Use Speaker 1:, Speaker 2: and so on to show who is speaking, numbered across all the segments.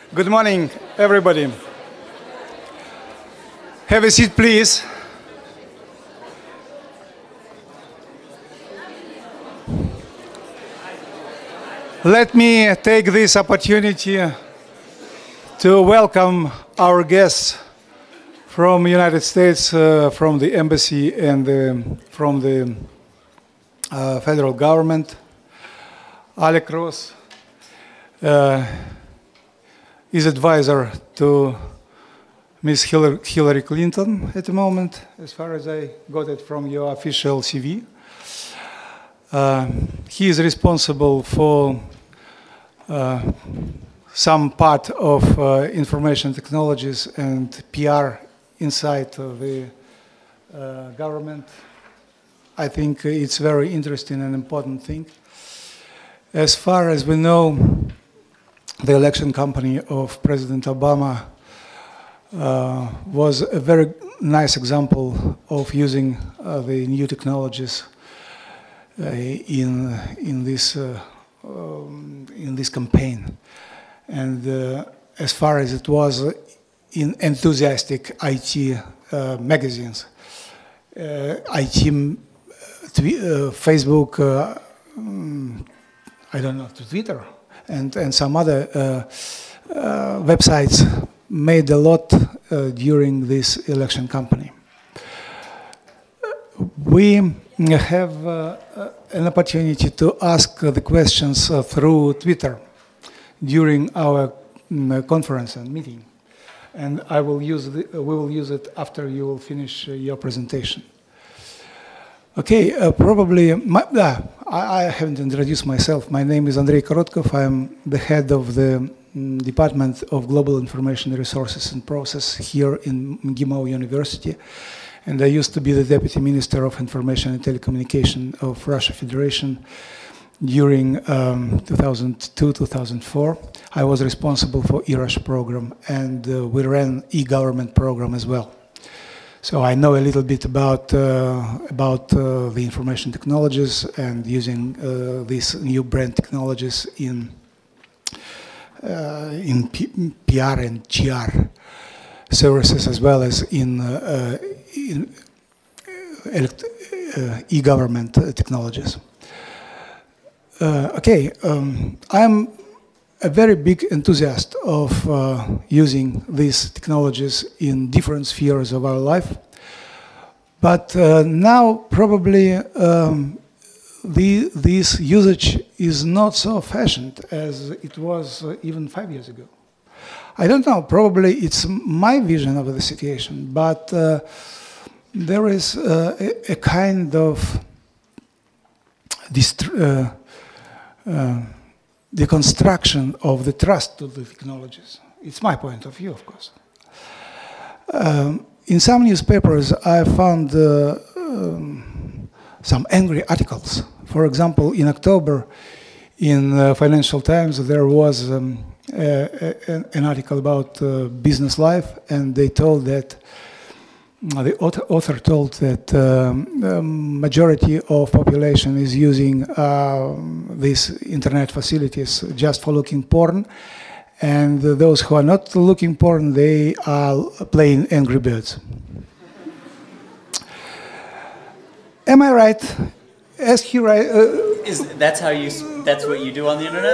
Speaker 1: Good morning, everybody. Have a seat, please. Let me take this opportunity to welcome our guests from the United States, from the embassy and from the federal government. Alec Ross is advisor to Ms. Hillary Clinton at the moment, as far as I got it from your official CV. He is responsible for some part of information technologies and PR inside of the government. I think it's very interesting and important thing. As far as we know, the election company of President Obama was a very nice example of using the new technologies in this campaign. And as far as it was in enthusiastic IT magazines, IT, Facebook, I don't know, Twitter, and some other websites made a lot during this election campaign. We have an opportunity to ask the questions through Twitter during our conference and meeting, and we will use it after you will finish your presentation. Okay, probably, I haven't introduced myself. My name is Andrei Korotkov. I'm the head of the Department of Global Information Resources and Process here in MGIMO University. And I used to be the Deputy Minister of Information and Telecommunication of Russia Federation during 2002-2004. I was responsible for e-Russia program, and we ran e-government program as well. So I know a little bit about the information technologies and using these new brand technologies in PR and GR services, as well as in e-government technologies. I'm a very big enthusiast of using these technologies in different spheres of our life. But now probably this usage is not so fashioned as it was even 5 years ago. I don't know, probably it's my vision of the situation, but there is a kind of deconstruction of the trust to the technologies. It's my point of view, of course. In some newspapers, I found some angry articles. For example, in October, in Financial Times, there was an article about business life, and they told that the author told that majority of population is using these internet facilities just for looking porn, and those who are not looking porn, they are playing Angry Birds. Am I right? That's
Speaker 2: what you do on the internet?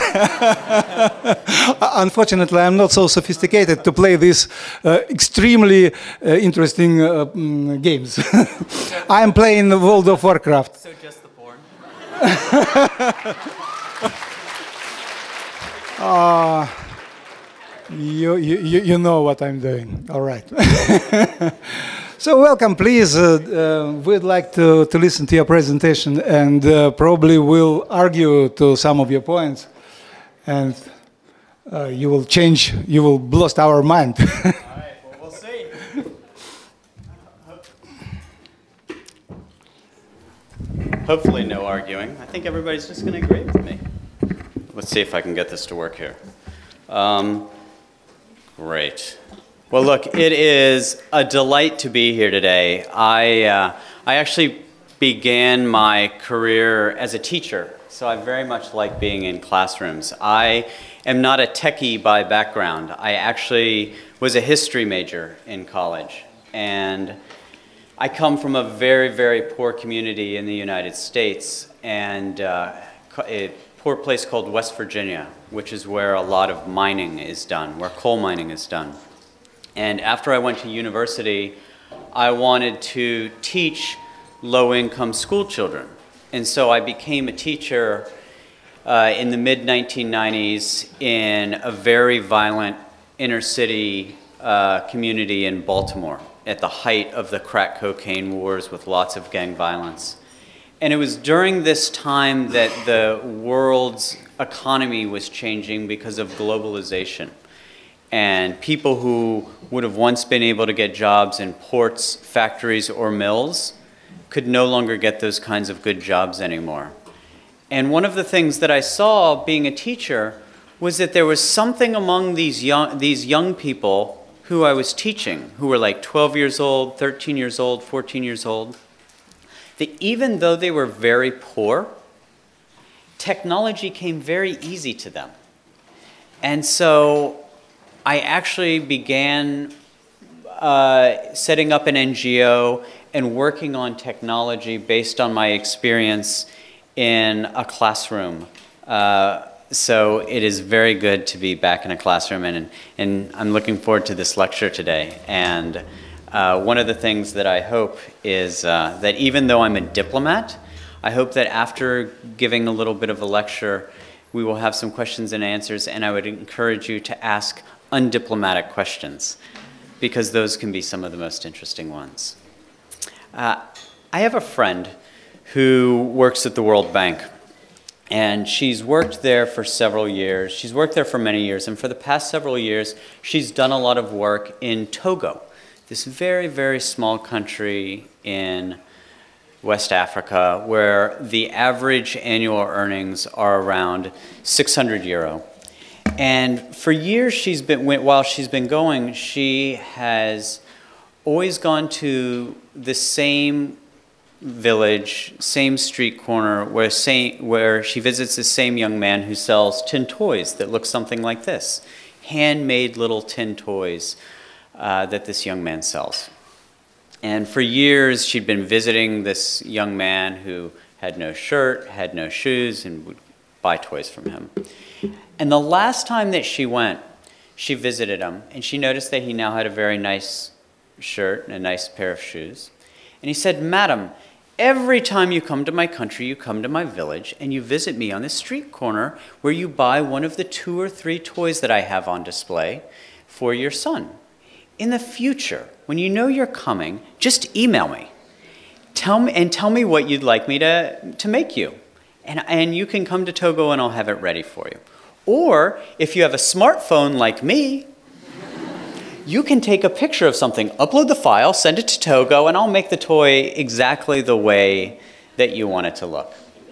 Speaker 1: Unfortunately, I'm not so sophisticated to play these extremely interesting games. I'm playing World of Warcraft.
Speaker 2: So just the porn?
Speaker 1: You know what I'm doing. All right. So welcome, please. We'd like to listen to your presentation, and probably we'll argue to some of your points, and you will change, you will blast our mind.
Speaker 2: All right, well, we'll see. Hopefully no arguing. I think everybody's just going to agree with me. Let's see if I can get this to work here. Great. Well, look, it is a delight to be here today. I actually began my career as a teacher So I very much like being in classrooms. I am not a techie by background. I actually was a history major in college. And I come from a very, very poor community in the United States, and a poor place called West Virginia, which is where a lot of mining is done, where coal mining is done. And after I went to university, I wanted to teach low-income school children. And so I became a teacher in the mid-1990s in a very violent inner-city community in Baltimore at the height of the crack cocaine wars with lots of gang violence. And it was during this time that the world's economy was changing because of globalization. And people who would have once been able to get jobs in ports, factories, or mills could no longer get those kinds of good jobs anymore. And one of the things that I saw being a teacher was that there was something among these young people who I was teaching, who were like 12 years old, 13 years old, 14 years old, that even though they were very poor, technology came very easy to them. And so I actually began setting up an NGO and working on technology based on my experience in a classroom. So it is very good to be back in a classroom, and I'm looking forward to this lecture today. And one of the things that I hope is that even though I'm a diplomat, I hope that after giving a little bit of a lecture, we will have some questions and answers, and I would encourage you to ask undiplomatic questions, because those can be some of the most interesting ones. I have a friend who works at the World Bank. And she's worked there for several years. She's worked there for many years. And for the past several years, she's done a lot of work in Togo, this very, very small country in West Africa, where the average annual earnings are around 600 euro. And for years, while she's been going, she has always gone to the same village, same street corner, where she visits the same young man who sells tin toys that look something like this. Handmade little tin toys that this young man sells. And for years, she'd been visiting this young man who had no shirt, had no shoes, and would buy toys from him. And the last time that she went, she visited him, and she noticed that he now had a very nice shirt and a nice pair of shoes. And he said, "Madam, every time you come to my country, you come to my village, and you visit me on this street corner where you buy one of the 2 or 3 toys that I have on display for your son. In the future, when you know you're coming, just email me. Tell me what you'd like me to make you. And you can come to Togo and I'll have it ready for you. Or if you have a smartphone like me, you can take a picture of something, upload the file, send it to Togo, and I'll make the toy exactly the way that you want it to look."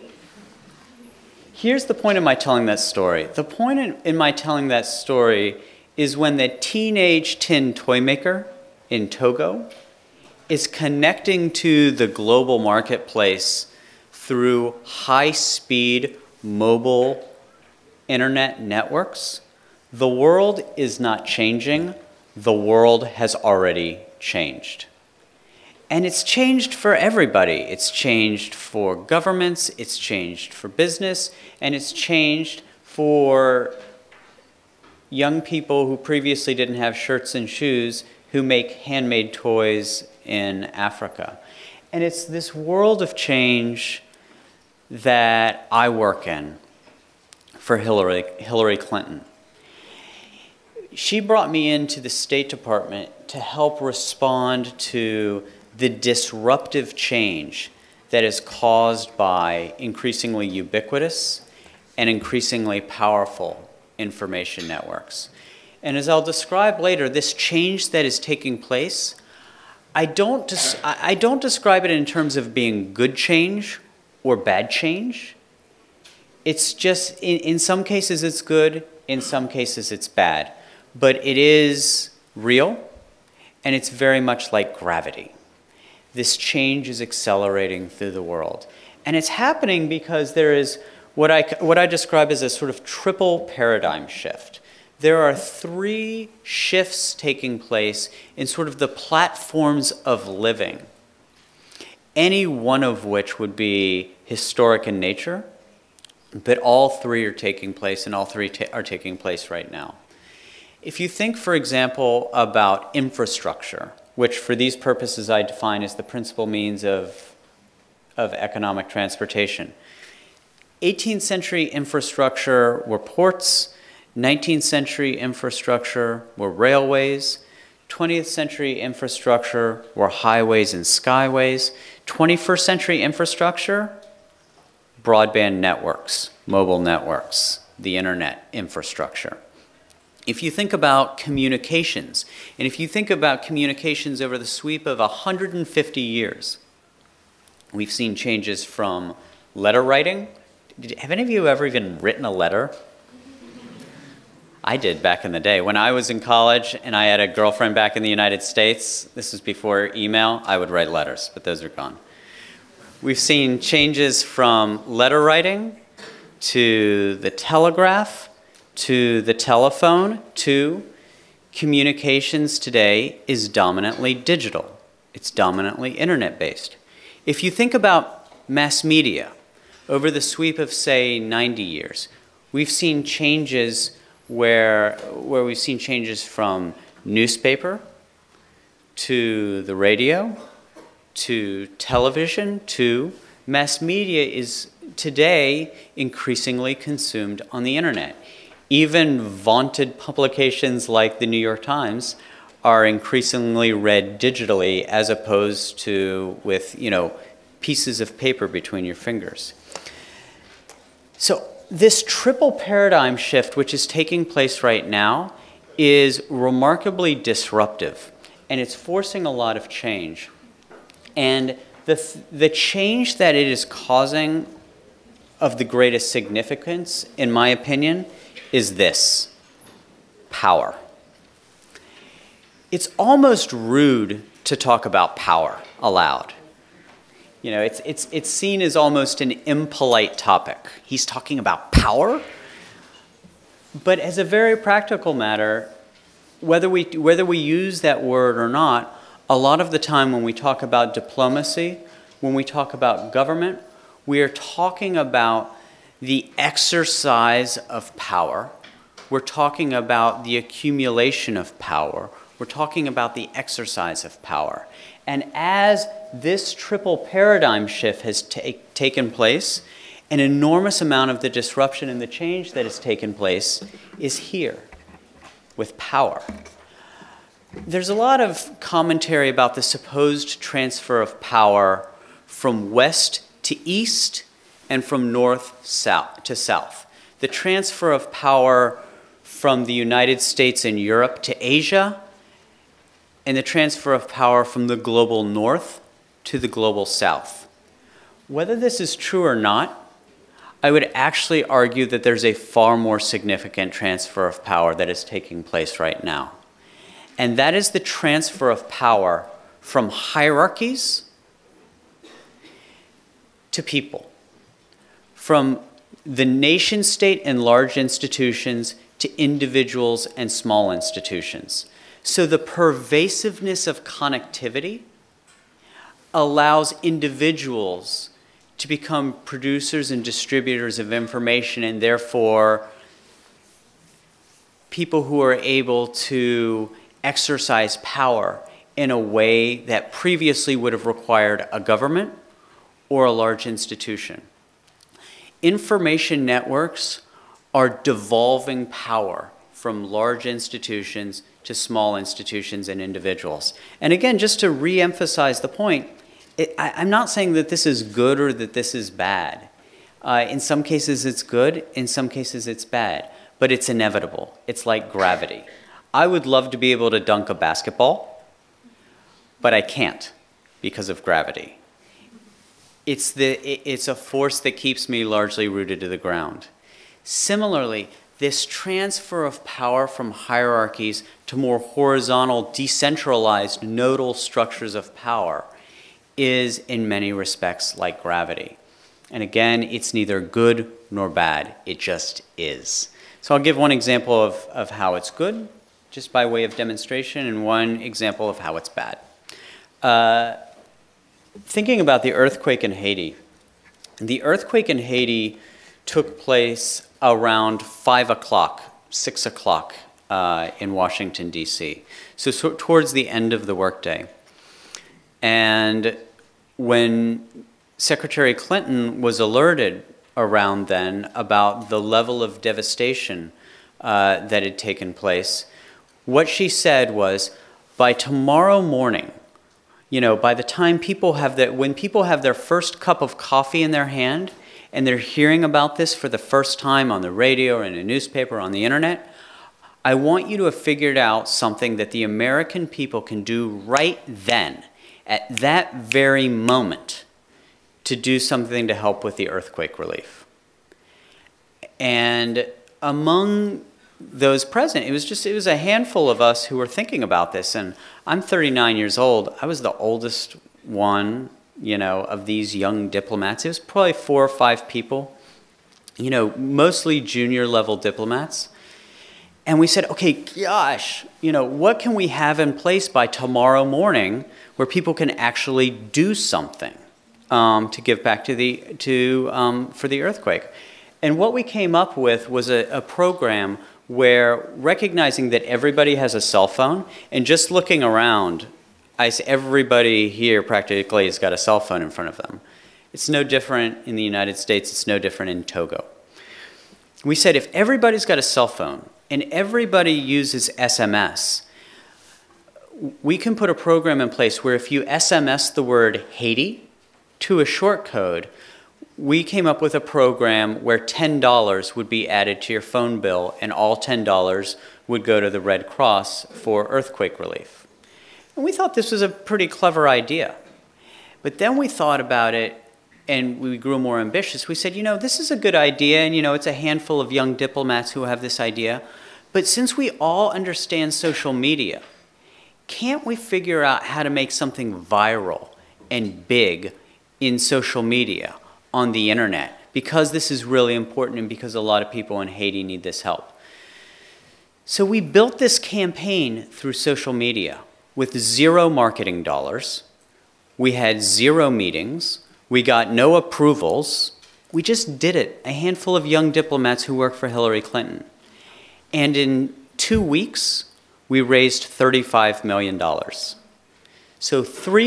Speaker 2: Here's the point of my telling that story. The point in my telling that story is when the teenage tin toy maker in Togo is connecting to the global marketplace through high-speed mobile internet networks. The world is not changing. The world has already changed. And it's changed for everybody. It's changed for governments, it's changed for business, and it's changed for young people who previously didn't have shirts and shoes who make handmade toys in Africa. And it's this world of change that I work in for Hillary Clinton. She brought me into the State Department to help respond to the disruptive change that is caused by increasingly ubiquitous and increasingly powerful information networks. And as I'll describe later, this change that is taking place, I don't describe it in terms of being good change or bad change. It's just, in some cases it's good, in some cases it's bad. But it is real, and it's very much like gravity. This change is accelerating through the world. And it's happening because there is what I describe as a sort of triple paradigm shift. There are three shifts taking place in sort of the platforms of living, any one of which would be historic in nature, but all three are taking place, and all three are taking place right now. If you think, for example, about infrastructure, which for these purposes I define as the principal means of economic transportation. 18th century infrastructure were ports, 19th century infrastructure were railways, 20th century infrastructure were highways and skyways, 21st century infrastructure, broadband networks, mobile networks, the internet infrastructure. If you think about communications, and if you think about communications over the sweep of 150 years, we've seen changes from letter writing. Have any of you ever even written a letter? I did back in the day. When I was in college and I had a girlfriend back in the United States, this was before email, I would write letters, but those are gone. We've seen changes from letter writing to the telegraph, to the telephone, to communications today is dominantly digital. It's dominantly internet-based. If you think about mass media, over the sweep of, say, 90 years, we've seen changes where we've seen changes from newspaper to the radio to television to mass media is today increasingly consumed on the internet. Even vaunted publications like the New York Times are increasingly read digitally as opposed to with, pieces of paper between your fingers. So this triple paradigm shift, which is taking place right now, is remarkably disruptive, and it's forcing a lot of change. And the change that it is causing of the greatest significance, in my opinion, is this: power. It's almost rude to talk about power aloud. It's seen as almost an impolite topic. He's talking about power? But as a very practical matter, whether we use that word or not, a lot of the time when we talk about diplomacy, when we talk about government, we are talking about the exercise of power. We're talking about the accumulation of power. We're talking about the exercise of power. And as this triple paradigm shift has taken place, an enormous amount of the disruption and the change that has taken place is here, with power. There's a lot of commentary about the supposed transfer of power from west to east and from north to south. The transfer of power from the United States and Europe to Asia, and the transfer of power from the global north to the global south. Whether this is true or not, I would actually argue that there's a far more significant transfer of power that is taking place right now. And that is the transfer of power from hierarchies to people, from the nation state and large institutions to individuals and small institutions. So the pervasiveness of connectivity allows individuals to become producers and distributors of information, and therefore people who are able to exercise power in a way that previously would have required a government or a large institution. Information networks are devolving power from large institutions to small institutions and individuals. And again, just to re-emphasize the point, I'm not saying that this is good or that this is bad. In some cases it's good, in some cases it's bad, but it's inevitable. It's like gravity. I would love to be able to dunk a basketball, but I can't because of gravity. It's a force that keeps me largely rooted to the ground. Similarly, this transfer of power from hierarchies to more horizontal, decentralized, nodal structures of power is in many respects like gravity. And again, it's neither good nor bad. It just is. So I'll give one example of how it's good, just by way of demonstration, and one example of how it's bad. Thinking about the earthquake in Haiti. The earthquake in Haiti took place around 5 o'clock, 6 o'clock in Washington, D.C. So towards the end of the workday. And when Secretary Clinton was alerted around then about the level of devastation that had taken place, what she said was, by tomorrow morning, you know, by the time when people have their first cup of coffee in their hand and they're hearing about this for the first time on the radio or in a newspaper or on the internet, I want you to have figured out something that the American people can do right then, at that very moment, to do something to help with the earthquake relief. And among those present, it was a handful of us who were thinking about this. And I'm 39 years old. I was the oldest one, you know, of these young diplomats. It was probably 4 or 5 people, you know, mostly junior level diplomats. And we said, okay, gosh, you know, what can we have in place by tomorrow morning where people can actually do something to give back for the earthquake? And what we came up with was a program where, recognizing that everybody has a cell phone, and just looking around, everybody here practically has got a cell phone in front of them. It's no different in the United States. It's no different in Togo. We said, if everybody's got a cell phone and everybody uses SMS, we can put a program in place where if you SMS the word Haiti to a short code, we came up with a program where $10 would be added to your phone bill, and all $10 would go to the Red Cross for earthquake relief. And we thought this was a pretty clever idea. But then we thought about it, and we grew more ambitious. We said, you know, this is a good idea, and, you know, it's a handful of young diplomats who have this idea. But since we all understand social media, can't we figure out how to make something viral and big in social media, on the internet, because this is really important and because a lot of people in Haiti need this help? So we built this campaign through social media with 0 marketing dollars. We had 0 meetings. We got no approvals. We just did it, a handful of young diplomats who work for Hillary Clinton. And in 2 weeks, we raised $35 million. So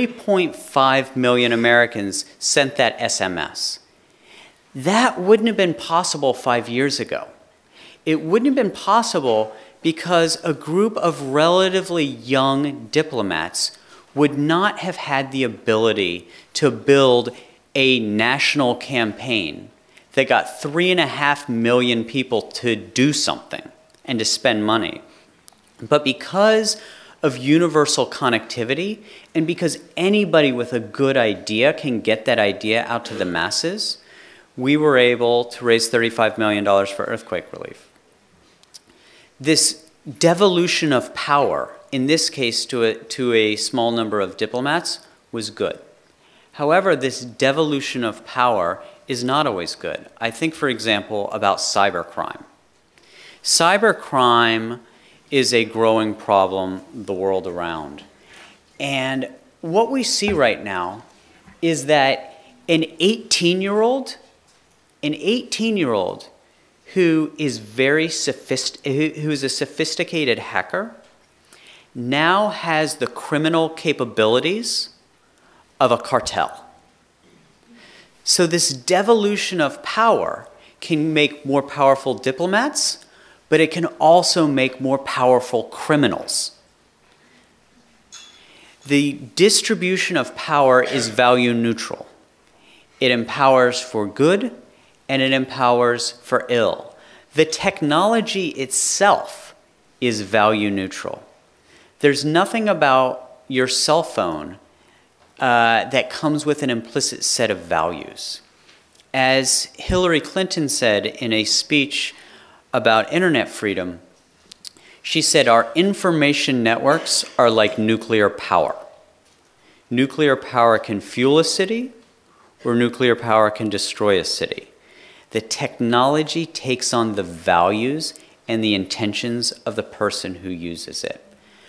Speaker 2: 3.5 million Americans sent that SMS. That wouldn't have been possible 5 years ago. It wouldn't have been possible because a group of relatively young diplomats would not have had the ability to build a national campaign that got 3.5 million people to do something and to spend money. But because of universal connectivity, and because anybody with a good idea can get that idea out to the masses, we were able to raise $35 million for earthquake relief. This devolution of power, in this case to a small number of diplomats, was good. However, this devolution of power is not always good. I think, for example, about cybercrime. Cybercrime is a growing problem the world around. And what we see right now is that an 18-year-old who is who is a sophisticated hacker now has the criminal capabilities of a cartel. So this devolution of power can make more powerful diplomats, but it can also make more powerful criminals. The distribution of power is value neutral. It empowers for good and it empowers for ill. The technology itself is value neutral. There's nothing about your cell phone that comes with an implicit set of values. As Hillary Clinton said in a speech about internet freedom, she said, our information networks are like nuclear power. Nuclear power can fuel a city, or nuclear power can destroy a city. The technology takes on the values and the intentions of the person who uses it.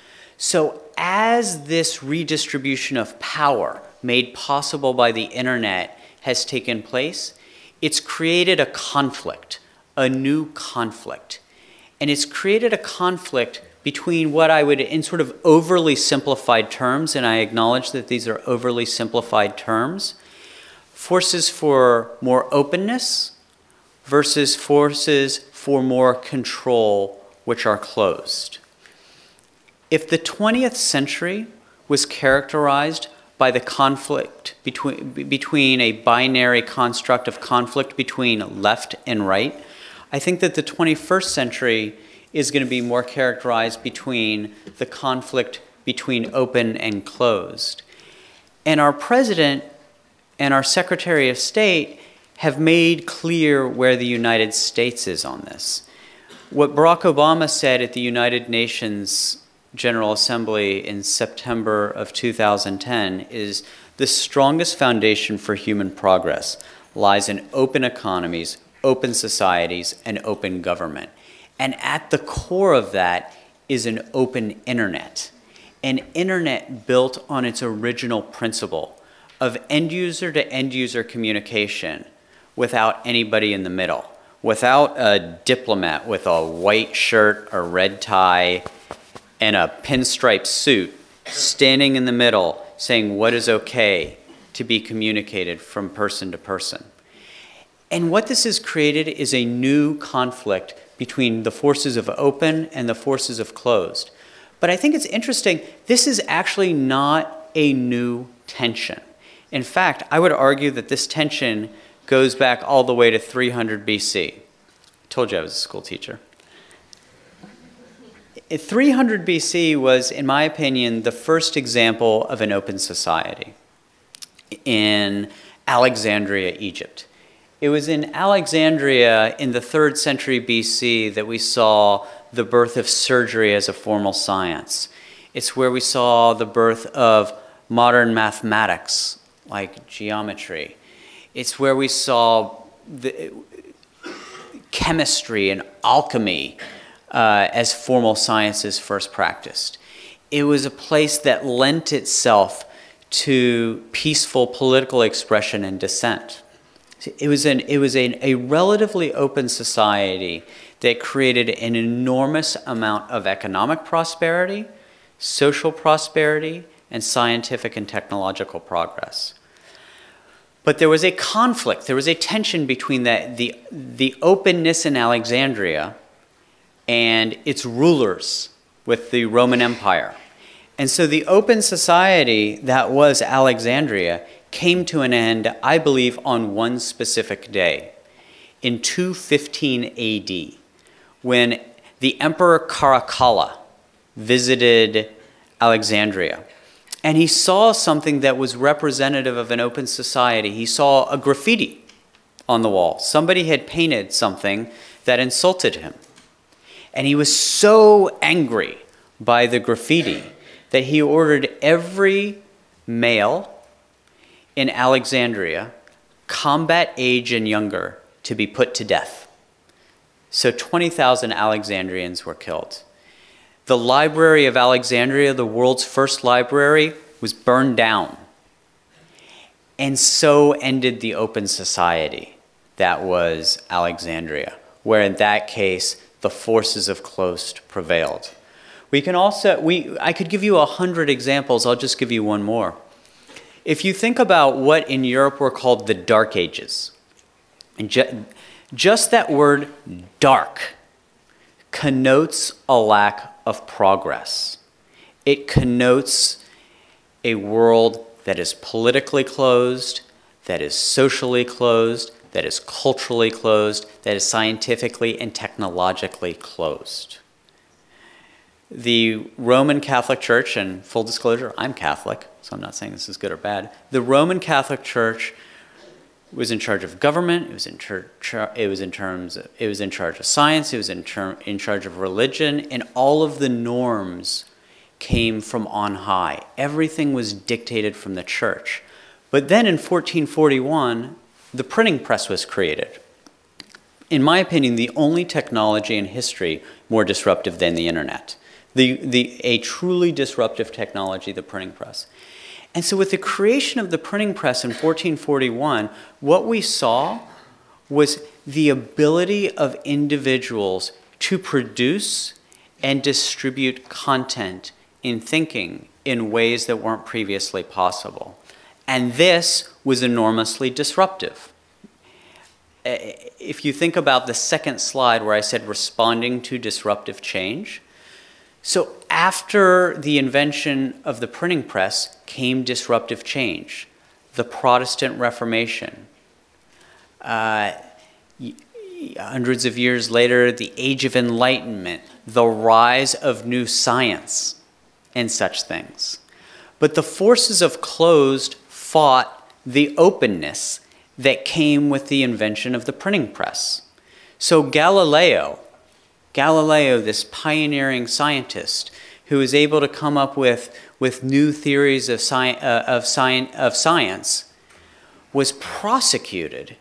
Speaker 2: So as this redistribution of power made possible by the internet has taken place, it's created a conflict, a new conflict. And it's created a conflict between what I would, in sort of overly simplified terms, and I acknowledge that these are overly simplified terms, forces for more openness versus forces for more control, which are closed. If the 20th century was characterized by the conflict between a binary construct of conflict between left and right, I think that the 21st century is going to be more characterized between the conflict between open and closed. And our president and our Secretary of State have made clear where the United States is on this. What Barack Obama said at the United Nations General Assembly in September of 2010 is the strongest foundation for human progress lies in open economies, open societies, and open government. And at the core of that is an open internet, an internet built on its original principle of end-user to end-user communication without anybody in the middle, without a diplomat with a white shirt, a red tie, and a pinstripe suit standing in the middle saying what is okay to be communicated from person to person. And what this has created is a new conflict between the forces of open and the forces of closed. But I think it's interesting, this is actually not a new tension. In fact, I would argue that this tension goes back all the way to 300 BC. I told you I was a school teacher. 300 BC was, in my opinion, the first example of an open society in Alexandria, Egypt. It was in Alexandria in the 3rd century BC that we saw the birth of surgery as a formal science. It's where we saw the birth of modern mathematics, like geometry. It's where we saw the chemistry and alchemy as formal sciences first practiced. It was a place that lent itself to peaceful political expression and dissent. It was a relatively open society that created an enormous amount of economic prosperity, social prosperity, and scientific and technological progress. But there was a conflict, there was a tension between the openness in Alexandria and its rulers with the Roman Empire. And so the open society that was Alexandria came to an end, I believe, on one specific day, in 215 AD, when the Emperor Caracalla visited Alexandria. And he saw something that was representative of an open society. He saw a graffiti on the wall. Somebody had painted something that insulted him. And he was so angry by the graffiti that he ordered every male in Alexandria, combat age and younger, to be put to death. So 20,000 Alexandrians were killed. The Library of Alexandria, the world's first library, was burned down. And so ended the open society that was Alexandria, where in that case, the forces of closed prevailed. We can also, I could give you 100 examples, I'll just give you one more. If you think about what in Europe were called the Dark Ages, and just that word dark connotes a lack of progress. It connotes a world that is politically closed, that is socially closed, that is culturally closed, that is scientifically and technologically closed. The Roman Catholic Church, and full disclosure, I'm Catholic, so I'm not saying this is good or bad. The Roman Catholic Church was in charge of government, it was in charge of science, it was in charge of religion, and all of the norms came from on high. Everything was dictated from the church. But then in 1441, the printing press was created. in my opinion, the only technology in history more disruptive than the internet. A truly disruptive technology, the printing press. And so with the creation of the printing press in 1441, what we saw was the ability of individuals to produce and distribute content in thinking in ways that weren't previously possible. And this was enormously disruptive. If you think about the second slide where I said responding to disruptive change, so after the invention of the printing press came disruptive change, the Protestant Reformation. Hundreds of years later, the Age of Enlightenment, the rise of new science, and such things. But the forces of closed fought the openness that came with the invention of the printing press. So Galileo, this pioneering scientist who was able to come up with new theories of science, was prosecuted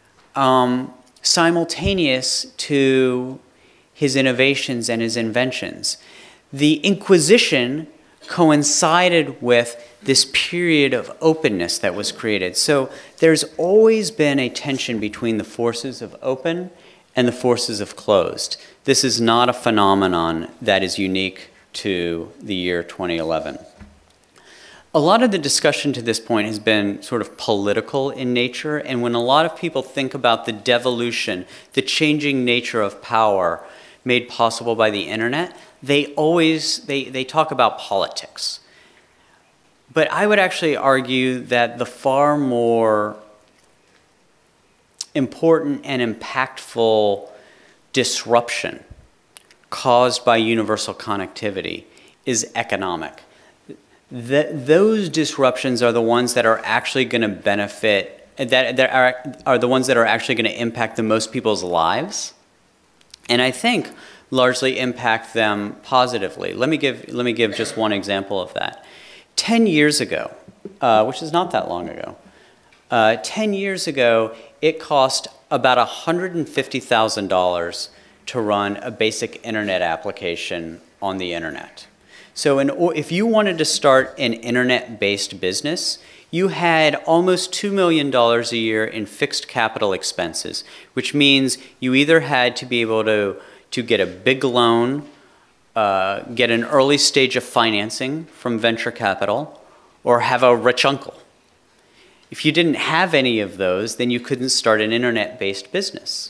Speaker 2: simultaneous to his innovations and his inventions. The Inquisition coincided with this period of openness that was created. So there's always been a tension between the forces of open and the forces of closed. This is not a phenomenon that is unique to the year 2011. A lot of the discussion to this point has been sort of political in nature, and when a lot of people think about the devolution, the changing nature of power made possible by the internet, they talk about politics. But I would actually argue that the far more important and impactful disruption caused by universal connectivity is economic. Those disruptions are the ones that are actually going to benefit, that are the ones that are actually going to impact the most people's lives, and I think largely impact them positively. Let me give just one example of that. 10 years ago, which is not that long ago, 10 years ago, it cost about $150,000 to run a basic internet application on the internet. So if you wanted to start an internet-based business, you had almost $2 million a year in fixed capital expenses, which means you either had to be able to get a big loan, get an early stage of financing from venture capital, or have a rich uncle. If you didn't have any of those, then you couldn't start an internet-based business.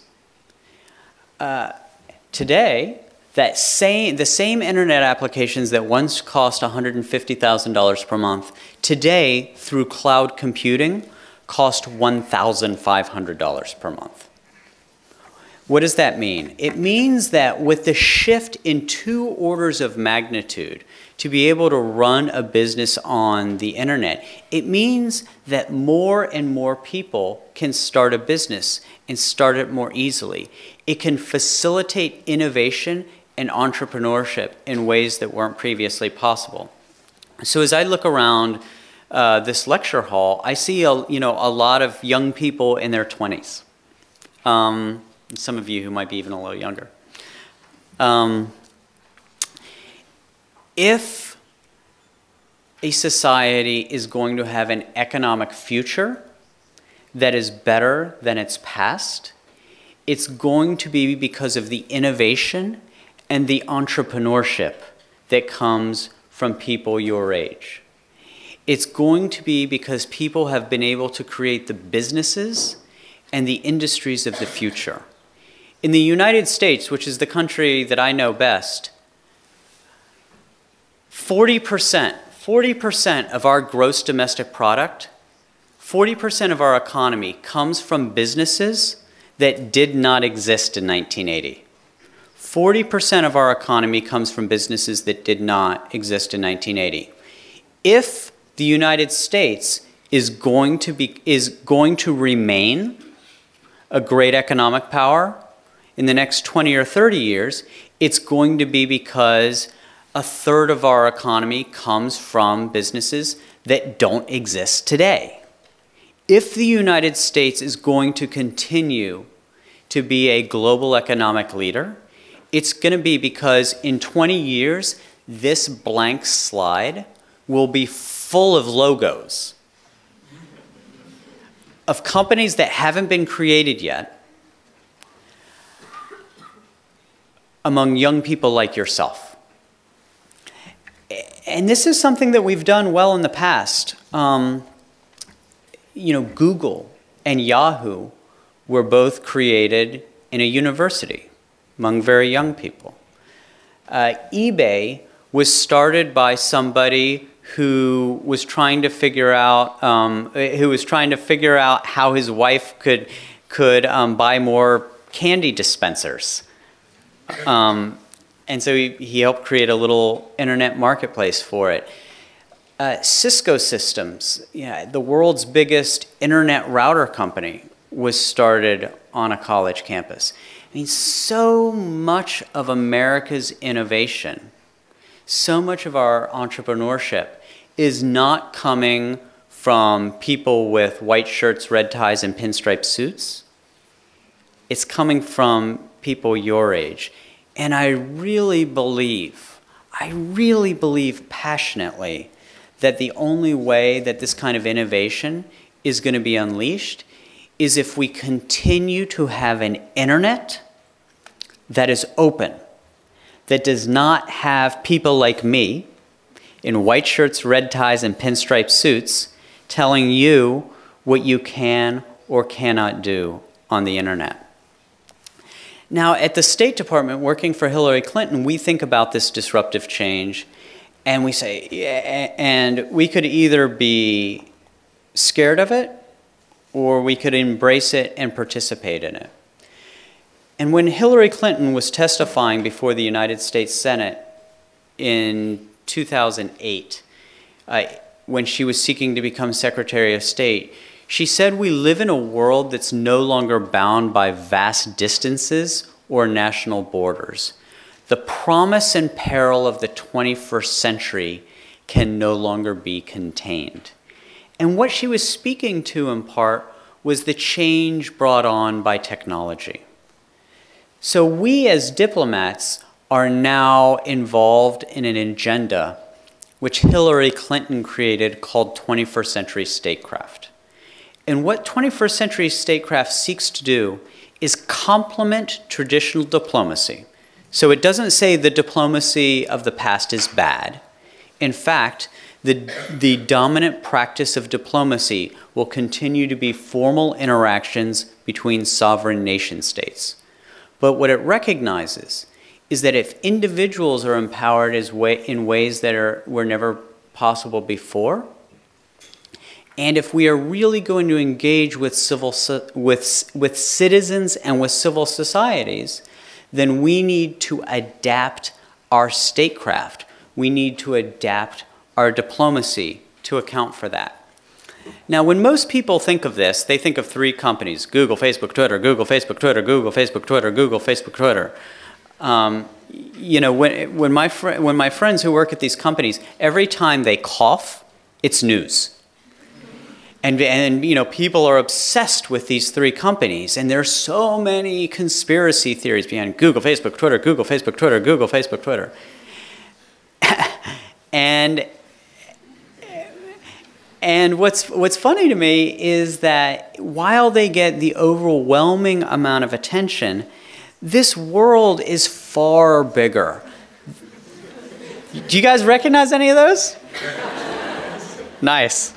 Speaker 2: Today, the same internet applications that once cost $150,000 per month, today, through cloud computing, cost $1,500 per month. What does that mean? It means that with the shift in 2 orders of magnitude to be able to run a business on the internet, it means that more and more people can start a business and start it more easily. It can facilitate innovation and entrepreneurship in ways that weren't previously possible. So as I look around this lecture hall, I see a lot of young people in their 20s. Some of you who might be even a little younger. If a society is going to have an economic future that is better than its past, it's going to be because of the innovation and the entrepreneurship that comes from people your age. It's going to be because people have been able to create the businesses and the industries of the future. In the United States, which is the country that I know best, 40% of our gross domestic product, 40% of our economy comes from businesses that did not exist in 1980. 40% of our economy comes from businesses that did not exist in 1980. If the United States is going to remain a great economic power in the next 20 or 30 years, it's going to be because 1/3 of our economy comes from businesses that don't exist today. If the United States is going to continue to be a global economic leader, it's going to be because in 20 years, this blank slide will be full of logos of companies that haven't been created yet among young people like yourself. And this is something that we've done well in the past. You know, Google and Yahoo were both created in a university among very young people. eBay was started by somebody who was trying to figure out how his wife could buy more candy dispensers. And so he helped create a little internet marketplace for it. Cisco Systems, the world's biggest internet router company, was started on a college campus. I mean, so much of America's innovation, so much of our entrepreneurship is not coming from people with white shirts, red ties, and pinstripe suits. It's coming from people your age. And I really believe passionately that the only way that this kind of innovation is going to be unleashed is if we continue to have an internet that is open, that does not have people like me in white shirts, red ties, and pinstripe suits telling you what you can or cannot do on the internet. Now, at the State Department, working for Hillary Clinton, we think about this disruptive change, and we say, and we could either be scared of it, or we could embrace it and participate in it. And when Hillary Clinton was testifying before the United States Senate in 2008, when she was seeking to become Secretary of State, she said we live in a world that's no longer bound by vast distances or national borders. The promise and peril of the 21st century can no longer be contained. And what she was speaking to, in part, was the change brought on by technology. So we as diplomats are now involved in an agenda which Hillary Clinton created called 21st Century Statecraft. And what 21st Century Statecraft seeks to do is complement traditional diplomacy. So it doesn't say the diplomacy of the past is bad. In fact, the dominant practice of diplomacy will continue to be formal interactions between sovereign nation states. But what it recognizes is that if individuals are empowered in ways that were never possible before, and if we are really going to engage with citizens and with civil societies, then we need to adapt our statecraft. We need to adapt our diplomacy to account for that. Now, when most people think of this, they think of three companies: Google, Facebook, Twitter, Google, Facebook, Twitter, Google, Facebook, Twitter, Google, Facebook, Twitter. You know, when my friends who work at these companies, every time they cough, it's news. And you know, people are obsessed with these three companies, and there are so many conspiracy theories behind Google, Facebook, Twitter, Google, Facebook, Twitter, Google, Facebook, Twitter. And what's funny to me is that while they get the overwhelming amount of attention, this world is far bigger. Do you guys recognize any of those? Nice.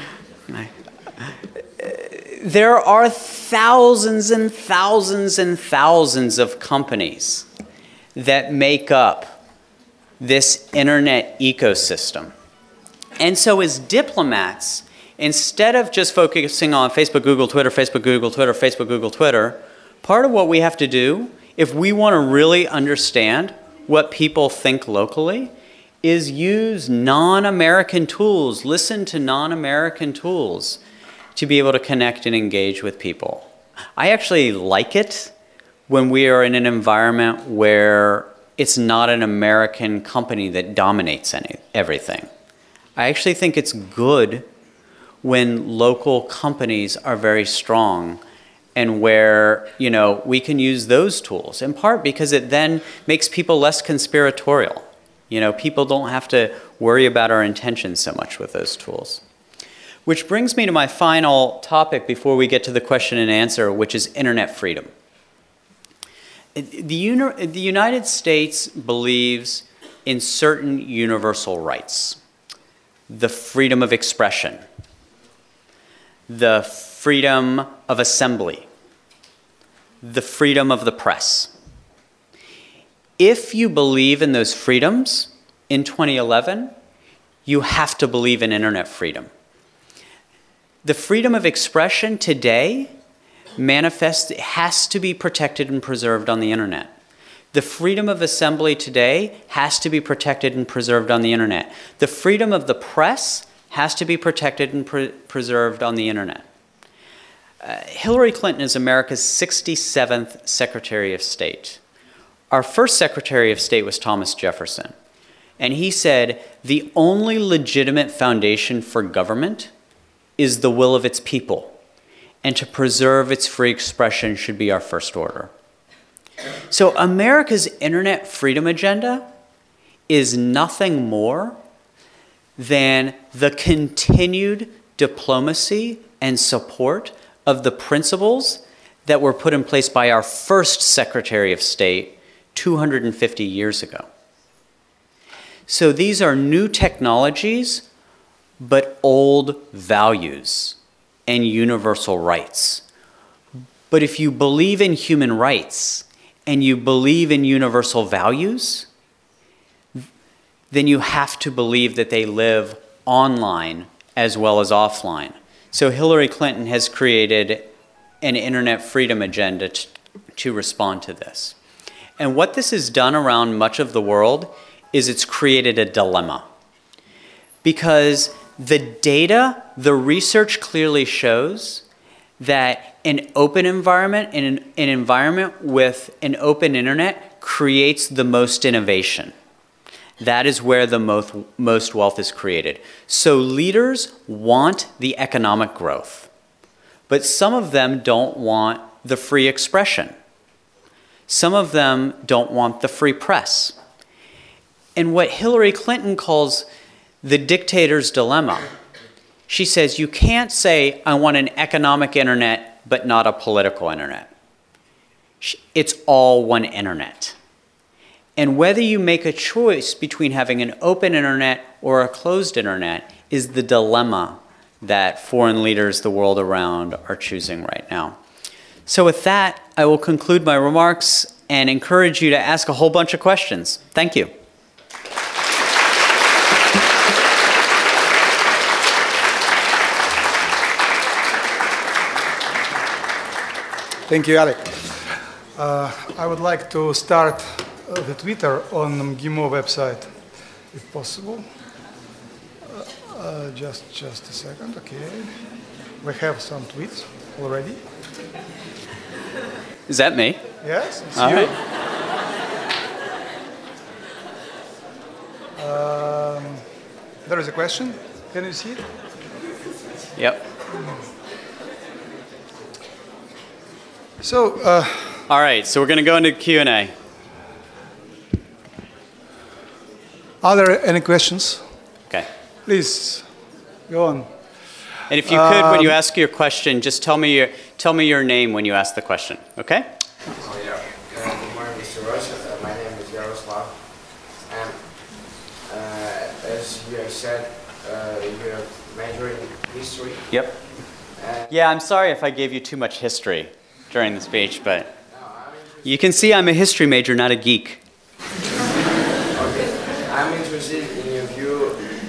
Speaker 2: There are thousands and thousands and thousands of companies that make up this internet ecosystem. And so as diplomats, instead of just focusing on Facebook, Google, Twitter, Facebook, Google, Twitter, Facebook, Google, Twitter, part of what we have to do, if we want to really understand what people think locally, is use non-American tools, listen to non-American tools to be able to connect and engage with people. I actually like it when we are in an environment where it's not an American company that dominates everything. I actually think it's good when local companies are very strong and where, you know, we can use those tools, in part because it then makes people less conspiratorial. You know, people don't have to worry about our intentions so much with those tools. Which brings me to my final topic before we get to the question and answer, which is internet freedom. The United States believes in certain universal rights. The freedom of expression, the freedom of assembly, the freedom of the press. If you believe in those freedoms in 2011, you have to believe in internet freedom. The freedom of expression today has to be protected and preserved on the internet. The freedom of assembly today has to be protected and preserved on the internet. The freedom of the press has to be protected and preserved on the internet. Hillary Clinton is America's 67th Secretary of State. Our first Secretary of State was Thomas Jefferson. And he said, the only legitimate foundation for government is the will of its people. And to preserve its free expression should be our first order. So America's internet freedom agenda is nothing more than the continued diplomacy and support of the principles that were put in place by our first Secretary of State 250 years ago. So these are new technologies, but old values and universal rights. But if you believe in human rights, and you believe in universal values, then you have to believe that they live online as well as offline. So Hillary Clinton has created an internet freedom agenda to respond to this. And what this has done around much of the world is it's created a dilemma. Because the data, the research clearly shows that an open environment and an environment with an open internet creates the most innovation. That is where the most wealth is created. So leaders want the economic growth, but some of them don't want the free expression. Some of them don't want the free press. And what Hillary Clinton calls the dictator's dilemma, she says, you can't say, I want an economic internet, but not a political internet. It's all one internet. And whether you make a choice between having an open internet or a closed internet is the dilemma that foreign leaders the world around are choosing right now. So with that, I will conclude my remarks and encourage you to ask a whole bunch of questions. Thank you.
Speaker 1: Thank you, Alec. I would like to start the Twitter on MGIMO website, if possible. Just a second, okay. We have some tweets already.
Speaker 2: Is that me?
Speaker 1: Yes, it's
Speaker 2: All
Speaker 1: you.
Speaker 2: right.
Speaker 1: There is a question. Can you see it?
Speaker 2: Yep.
Speaker 1: So,
Speaker 2: All right, so we're going to go into Q&A.
Speaker 1: are there any questions?
Speaker 2: Okay.
Speaker 1: Please, go on.
Speaker 2: And if you could, when you ask your question, just tell me your name when you ask the question, okay?
Speaker 3: Oh, yeah. Good morning, Mr. Rush. My name is Yaroslav. And as you have said, you are majoring in history.
Speaker 2: Yep. Yeah, I'm sorry if I gave you too much history during the speech, but you can see I'm a history major, not a geek.
Speaker 3: Okay. I'm interested in your view,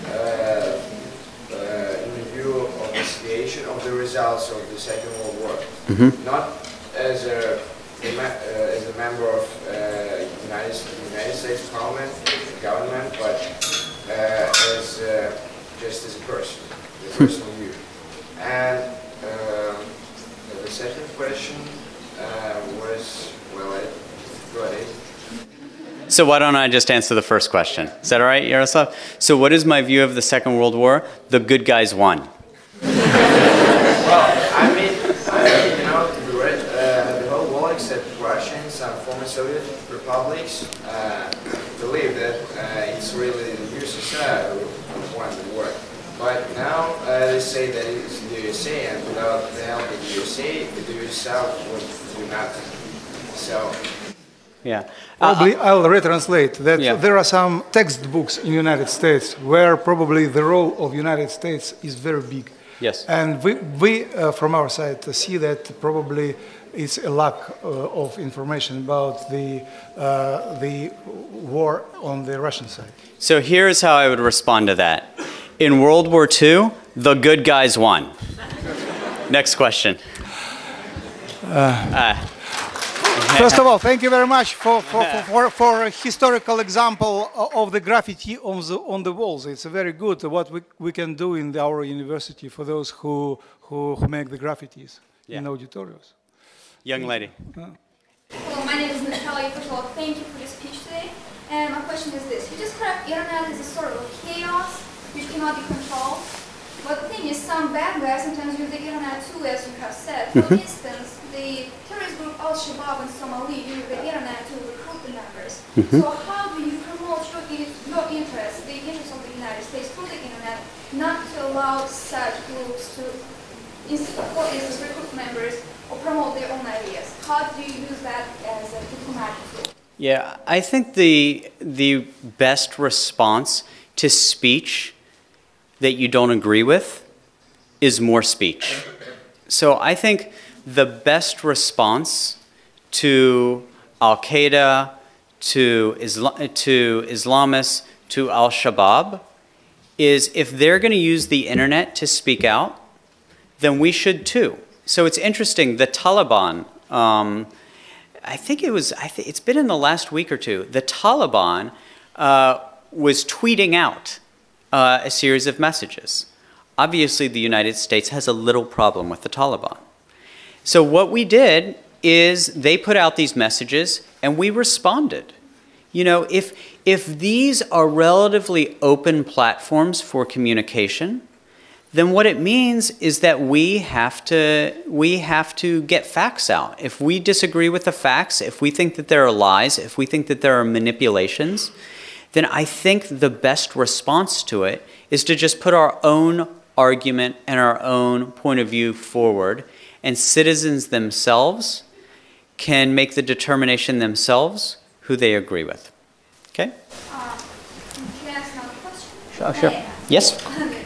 Speaker 3: of the situation of the results of the Second World War.
Speaker 2: Mm-hmm.
Speaker 3: Not as a member of United States Parliament, government, but as just as a person, a personal view. And the second question was, well, go ahead.
Speaker 2: So why don't I just answer the first question? Is that all right, Yaroslav? So what is my view of the Second World War? The good guys won.
Speaker 3: Well, I mean, you know, to be USA won the war. But now they say that it's the USA, and without the help of the USA, the USA would do nothing. So.
Speaker 2: Yeah.
Speaker 1: Probably I'll retranslate that
Speaker 2: Yeah.
Speaker 1: there are some textbooks in the United States where probably the role of the United States is very big.
Speaker 2: Yes.
Speaker 1: And we from our side see that probably it's a lack of information about the war on the Russian side.
Speaker 2: So here's how I would respond to that. In World War II, the good guys won. Next question.
Speaker 1: First of all, thank you very much for a historical example of the graffiti on the walls. It's very good what we can do in our university for those who make the graffitis in auditoriums.
Speaker 2: Young lady.
Speaker 4: Hello, my name is Natalia. First of all, thank you for your speech today. And my question is this. You described internet as a sort of chaos which cannot be controlled. But the thing is, some bad guys sometimes use the internet too, as you have said. For instance, the terrorist group Al-Shabaab in Somalia use the internet to recruit the members. So how do you promote your interests, the interests of the United States through the internet, not to allow such groups to, for instance, recruit members or promote their own ideas? How do you use that as a diplomatic tool?
Speaker 2: Yeah, I think the best response to speech that you don't agree with is more speech. So I think the best response to Al-Qaeda, to Islamists, to Al-Shabaab is if they're going to use the internet to speak out, then we should too. So it's interesting, the Taliban, it's been in the last week or two, the Taliban was tweeting out a series of messages. Obviously, the United States has a little problem with the Taliban. So what we did is they put out these messages and we responded. You know, if these are relatively open platforms for communication, then what it means is that we have to get facts out. If we disagree with the facts, if we think that there are lies, if we think that there are manipulations, then I think the best response to it is to just put our own argument and our own point of view forward, and citizens themselves can make the determination themselves who they agree with. Okay?
Speaker 4: Can I ask another question?
Speaker 2: Sure. Yes?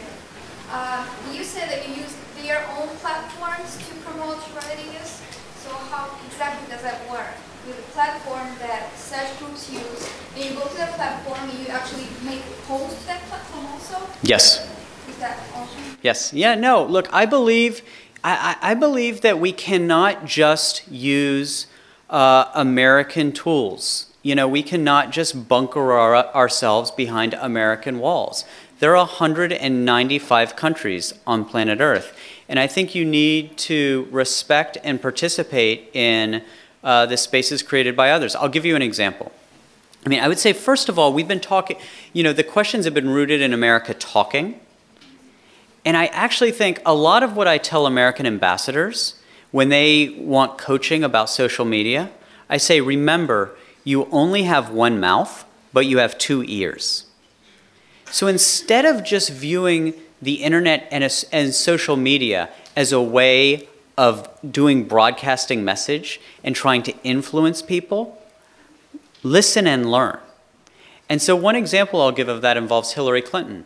Speaker 4: You said that you use their own platforms to promote your ideas. So how exactly does that work? With a platform that such groups use, and you go to that platform and you actually make a post to that platform also?
Speaker 2: Yes.
Speaker 4: Is that also?
Speaker 2: Yes. Yeah, no, look, I believe that we cannot just use American tools. You know, we cannot just bunker ourselves behind American walls. There are 195 countries on planet Earth, and I think you need to respect and participate in the spaces created by others. I'll give you an example. I mean, I would say, first of all, we've been talking, you know, the questions have been rooted in America talking. And I actually think a lot of what I tell American ambassadors when they want coaching about social media, I say, remember, you only have one mouth, but you have two ears. So instead of just viewing the internet and social media as a way of doing broadcasting message and trying to influence people, listen and learn. And so one example I'll give of that involves Hillary Clinton.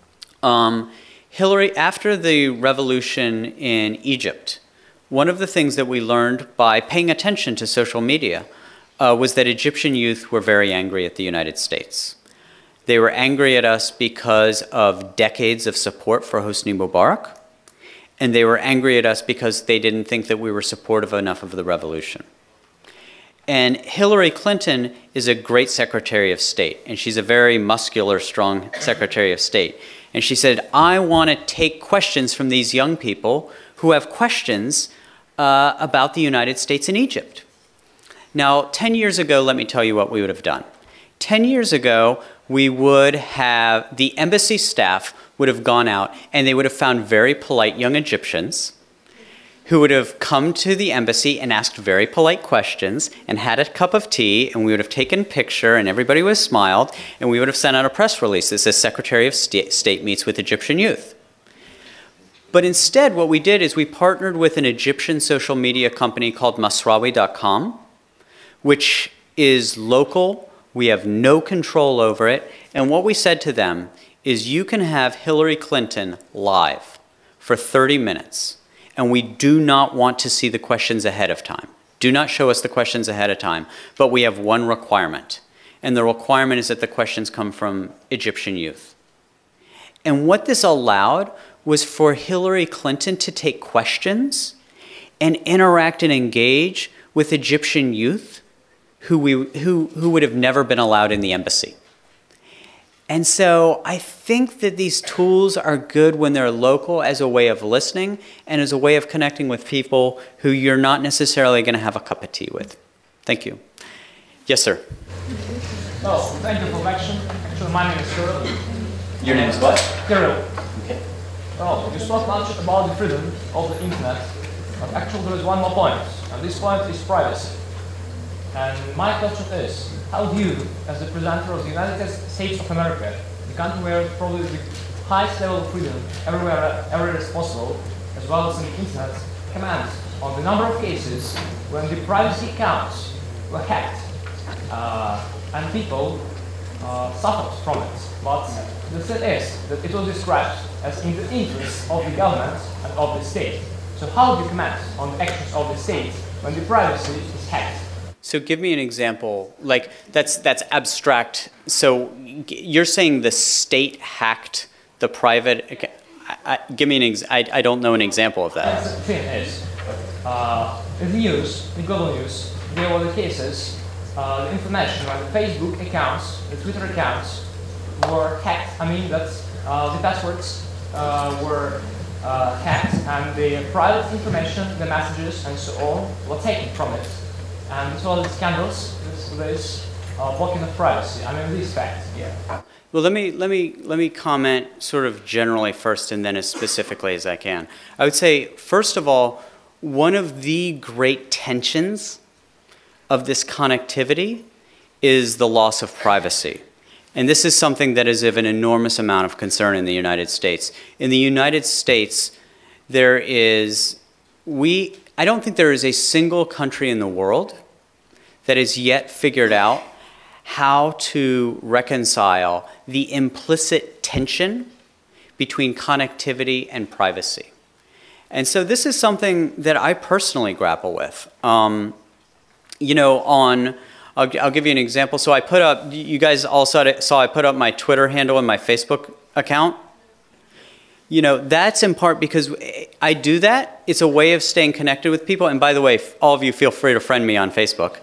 Speaker 2: Hillary, after the revolution in Egypt, one of the things that we learned by paying attention to social media was that Egyptian youth were very angry at the United States. They were angry at us because of decades of support for Hosni Mubarak, and they were angry at us because they didn't think that we were supportive enough of the revolution. And Hillary Clinton is a great Secretary of State, and she's a very muscular, strong Secretary of State. And she said, I want to take questions from these young people who have questions about the United States and Egypt. Now, 10 years ago, let me tell you what we would have done. 10 years ago, we would have, the embassy staff would have gone out and they would have found very polite young Egyptians who would have come to the embassy and asked very polite questions and had a cup of tea, and we would have taken a picture and everybody would have smiled, and we would have sent out a press release that says Secretary of State meets with Egyptian youth. But instead, what we did is we partnered with an Egyptian social media company called Masrawi.com, which is local. We have no control over it. And what we said to them is you can have Hillary Clinton live for 30 minutes. And we do not want to see the questions ahead of time. Do not show us the questions ahead of time. But we have one requirement. And the requirement is that the questions come from Egyptian youth. And what this allowed was for Hillary Clinton to take questions and interact and engage with Egyptian youth who would have never been allowed in the embassy. And so I think that these tools are good when they're local as a way of listening and as a way of connecting with people who you're not necessarily going to have a cup of tea with. Thank you. Yes, sir.
Speaker 5: Oh, thank you for the lecture. Actually, my name is Kirill.
Speaker 2: Your name is what?
Speaker 5: Kirill.
Speaker 2: Okay.
Speaker 5: Well, you spoke much about the freedom of the internet, but actually there is one more point, and this point is privacy. And my question is, how do you, as the presenter of the United States of America, the country where probably the highest level of freedom everywhere is possible, as well as in the internet, comment on the number of cases when the privacy accounts were hacked and people suffered from it? But the thing is that it was described as in the interest of the government and of the state. So how do you comment on the actions of the state when the privacy is hacked?
Speaker 2: So give me an example. Like that's abstract. So you're saying the state hacked the private. Give me an I don't know an example of that.
Speaker 5: The thing is, in the news, the global news, there were the cases, the information on the Facebook accounts, the Twitter accounts were hacked. I mean that the passwords were hacked and the private information, the messages and so on were taken from it. And this was the scandals, this blocking of privacy. I mean, these facts. Yeah.
Speaker 2: Well, let me comment sort of generally first, and then as specifically as I can. I would say, first of all, one of the great tensions of this connectivity is the loss of privacy. And this is something that is of an enormous amount of concern in the United States. In the United States, there is, I don't think there is a single country in the world that has yet figured out how to reconcile the implicit tension between connectivity and privacy. And so this is something that I personally grapple with. You know, I'll give you an example. So I put up, you guys all saw I put up my Twitter handle and my Facebook account. You know, that's in part because I do that. It's a way of staying connected with people. And by the way, all of you feel free to friend me on Facebook.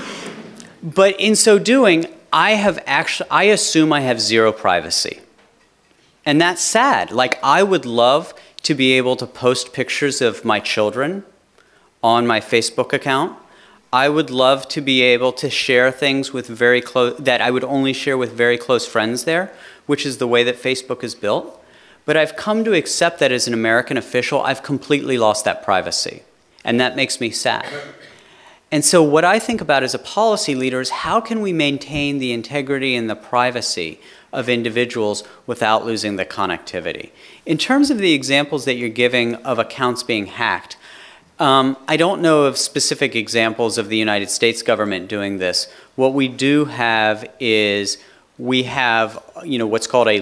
Speaker 2: But in so doing, I assume I have zero privacy. And that's sad. Like, I would love to be able to post pictures of my children on my Facebook account. I would love to be able to share things with that I would only share with very close friends there, which is the way that Facebook is built. But I've come to accept that as an American official, I've completely lost that privacy. And that makes me sad. And so what I think about as a policy leader is how can we maintain the integrity and the privacy of individuals without losing the connectivity? In terms of the examples that you're giving of accounts being hacked, I don't know of specific examples of the United States government doing this. What we do have is we have, you know, what's called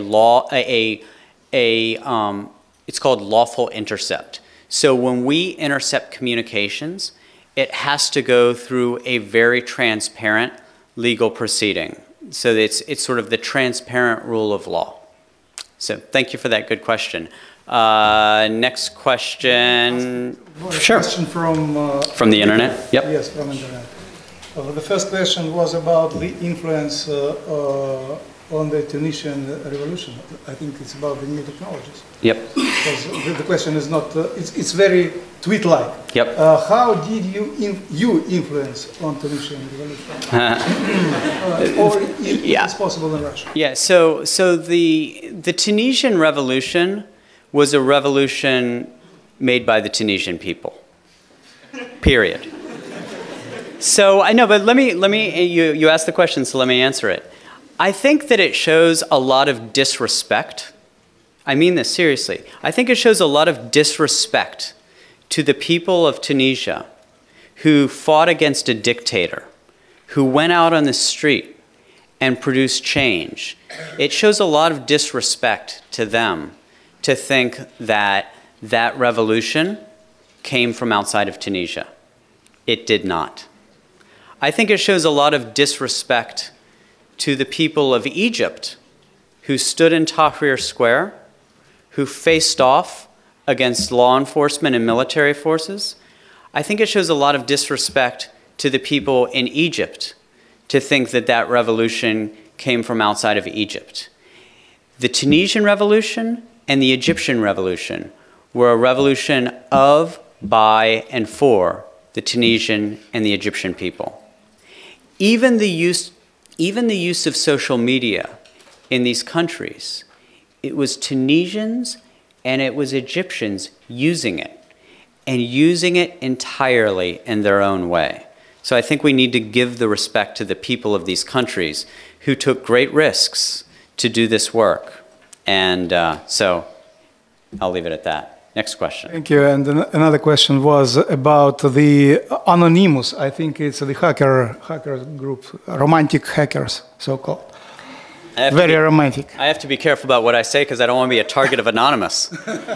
Speaker 2: it's called lawful intercept. So when we intercept communications, it has to go through a very transparent legal proceeding. So it's sort of the transparent rule of law. So thank you for that good question. Next question. Sure.
Speaker 1: Question
Speaker 2: from the internet? Yep.
Speaker 1: Yes, from the internet. The first question was about the influence on the Tunisian revolution. I think it's about the new technologies.
Speaker 2: Yep.
Speaker 1: Because the question is not, it's very tweet-like.
Speaker 2: Yep.
Speaker 1: How did you influence on Tunisian revolution? Or it's possible in Russia?
Speaker 2: Yeah, so the Tunisian revolution was a revolution made by the Tunisian people. period. So I know, but you asked the question, so let me answer it. I think that it shows a lot of disrespect. I mean this seriously. I think it shows a lot of disrespect to the people of Tunisia who fought against a dictator, who went out on the street and produced change. It shows a lot of disrespect to them to think that that revolution came from outside of Tunisia. It did not. I think it shows a lot of disrespect to the people of Egypt who stood in Tahrir Square, who faced off against law enforcement and military forces. I think it shows a lot of disrespect to the people in Egypt to think that that revolution came from outside of Egypt. The Tunisian revolution and the Egyptian revolution were a revolution of, by, and for the Tunisian and the Egyptian people. Even the use of social media in these countries, it was Tunisians and it was Egyptians using it, and using it entirely in their own way. So I think we need to give the respect to the people of these countries who took great risks to do this work. And so I'll leave it at that. Next question.
Speaker 1: Thank you. And another question was about the Anonymous. I think it's the hacker group, romantic hackers, so-called. Very romantic.
Speaker 2: I have to be careful about what I say because I don't want to be a target of Anonymous.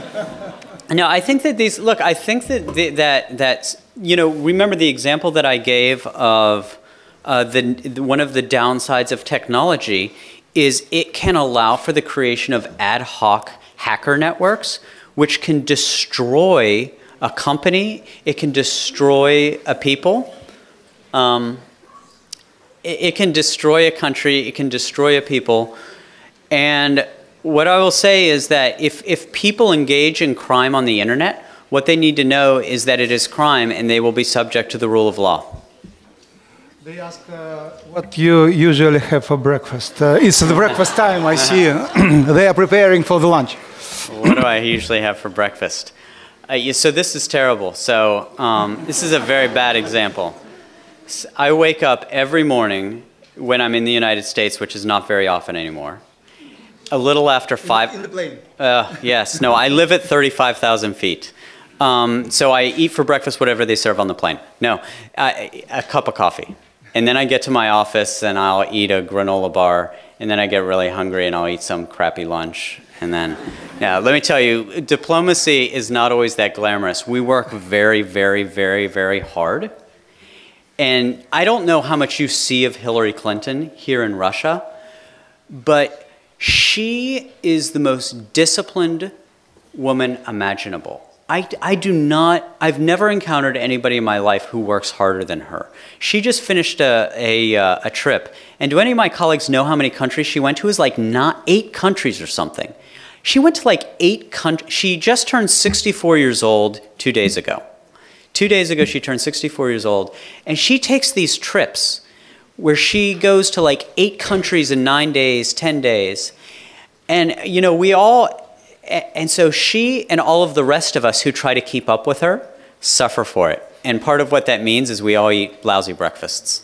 Speaker 2: No, I think that these, look, I think that you know, remember the example that I gave of one of the downsides of technology is it can allow for the creation of ad hoc hacker networks, which can destroy a company, it can destroy a people, it can destroy a country, it can destroy a people. And what I will say is that if people engage in crime on the internet, what they need to know is that it is crime and they will be subject to the rule of law.
Speaker 1: They ask what you usually have for breakfast. It's the breakfast time, I see. They are preparing for the lunch.
Speaker 2: What do I usually have for breakfast? So this is terrible. So this is a very bad example. I wake up every morning when I'm in the United States, which is not very often anymore, a little after 5.
Speaker 1: In the plane.
Speaker 2: Yes. No, I live at 35,000 feet. So I eat for breakfast whatever they serve on the plane. No, a cup of coffee. And then I get to my office and I'll eat a granola bar. And then I get really hungry and I'll eat some crappy lunch. And then, yeah, let me tell you, diplomacy is not always that glamorous. We work very, very, very, very hard. And I don't know how much you see of Hillary Clinton here in Russia, but she is the most disciplined woman imaginable. I've never encountered anybody in my life who works harder than her. She just finished a trip. And do any of my colleagues know how many countries she went to? It was like 8 countries or something. She went to like 8 countries. She just turned 64 years old 2 days ago. 2 days ago, she turned 64 years old. And she takes these trips where she goes to like 8 countries in 9 days, 10 days. And, you know, and so she and all of the rest of us who try to keep up with her suffer for it. And part of what that means is we all eat lousy breakfasts.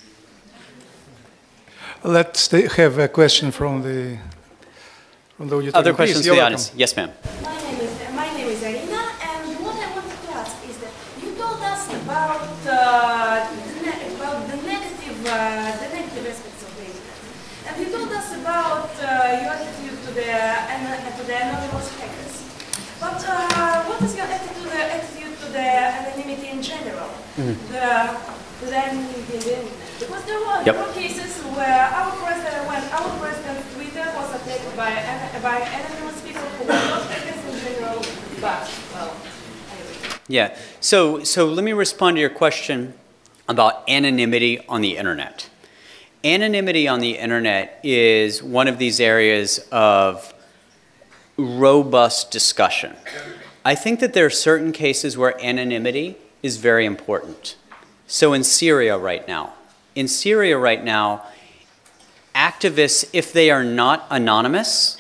Speaker 1: Let's have a question from the audience.
Speaker 2: Other questions from the audience? Yes, ma'am.
Speaker 6: My name is Arina, and what I wanted to ask is that you told us about the negative aspects of the internet, and you told us about your attitude to the anonymous hackers. But what is your attitude to the anonymity in general? To the anonymity in the internet? Because there were cases where our president's Twitter was attacked by anonymous people who were not hackers in general, but, well, anyway.
Speaker 2: Yeah, so let me respond to your question about anonymity on the internet. Anonymity on the internet is one of these areas of robust discussion. I think that there are certain cases where anonymity is very important. So in Syria right now, activists, if they are not anonymous,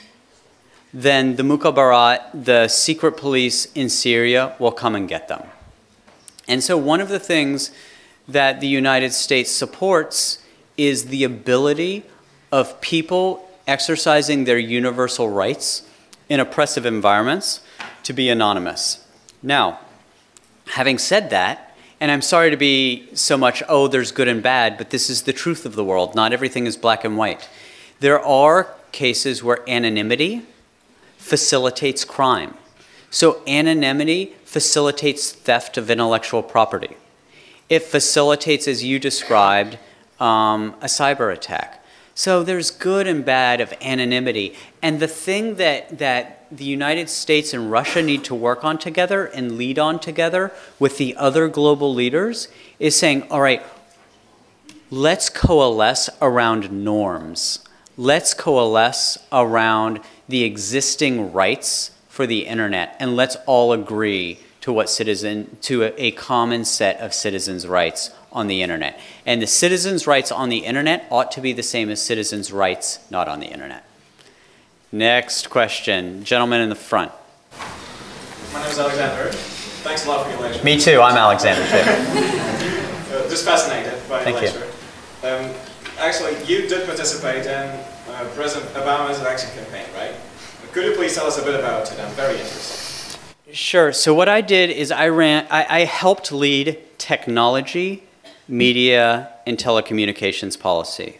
Speaker 2: then the Mukhabarat, the secret police in Syria, will come and get them. And so one of the things that the United States supports is the ability of people exercising their universal rights in oppressive environments to be anonymous. Now, having said that, and I'm sorry to be so much, oh, there's good and bad, but this is the truth of the world. Not everything is black and white. There are cases where anonymity facilitates crime. So anonymity facilitates theft of intellectual property. It facilitates, as you described, a cyber attack. So there's good and bad of anonymity. And the thing that the United States and Russia need to work on together and lead on together with the other global leaders is saying, all right, let's coalesce around norms. Let's coalesce around the existing rights for the internet, and let's all agree to a common set of citizens' rights on the internet. And the citizens' rights on the internet ought to be the same as citizens' rights not on the internet. Next question. Gentleman in the front.
Speaker 7: My name is Alexander. Thanks a lot for your lecture.
Speaker 2: Me too. I'm Alexander too.
Speaker 7: Just fascinated by
Speaker 2: Thank
Speaker 7: your lecture. Actually, you did participate in President Obama's election campaign, right? Could you please tell us a bit about it? I'm very interested.
Speaker 2: Sure. So what I did is I helped lead technology, media, and telecommunications policy.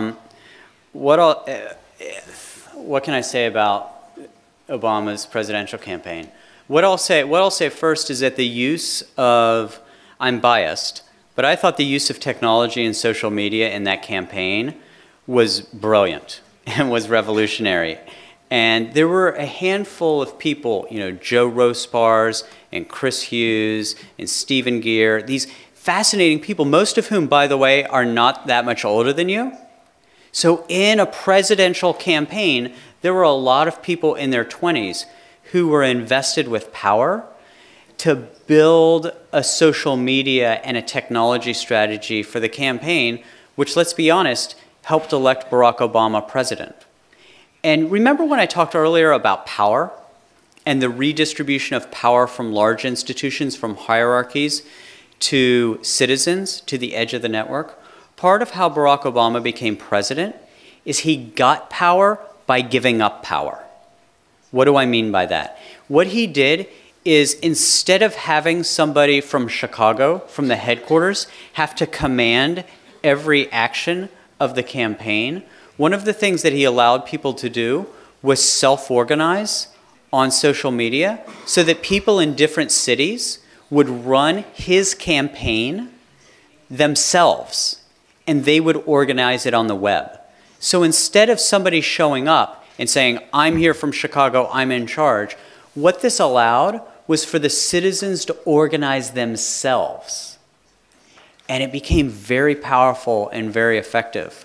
Speaker 2: What can I say about Obama's presidential campaign? What I'll say first is that the use of, I'm biased, but I thought the use of technology and social media in that campaign was brilliant and was revolutionary. And there were a handful of people, you know, Joe Rospars and Chris Hughes and Stephen Gear, these fascinating people, most of whom, by the way, are not that much older than you. So in a presidential campaign, there were a lot of people in their 20s who were invested with power to build a social media and a technology strategy for the campaign, which, let's be honest, helped elect Barack Obama president. And remember when I talked earlier about power and the redistribution of power from large institutions, from hierarchies to citizens, to the edge of the network? Part of how Barack Obama became president is he got power by giving up power. What do I mean by that? What he did is, instead of having somebody from Chicago, from the headquarters, have to command every action of the campaign, one of the things that he allowed people to do was self-organize on social media so that people in different cities would run his campaign themselves, and they would organize it on the web. So instead of somebody showing up and saying, I'm here from Chicago, I'm in charge, what this allowed was for the citizens to organize themselves. And it became very powerful and very effective.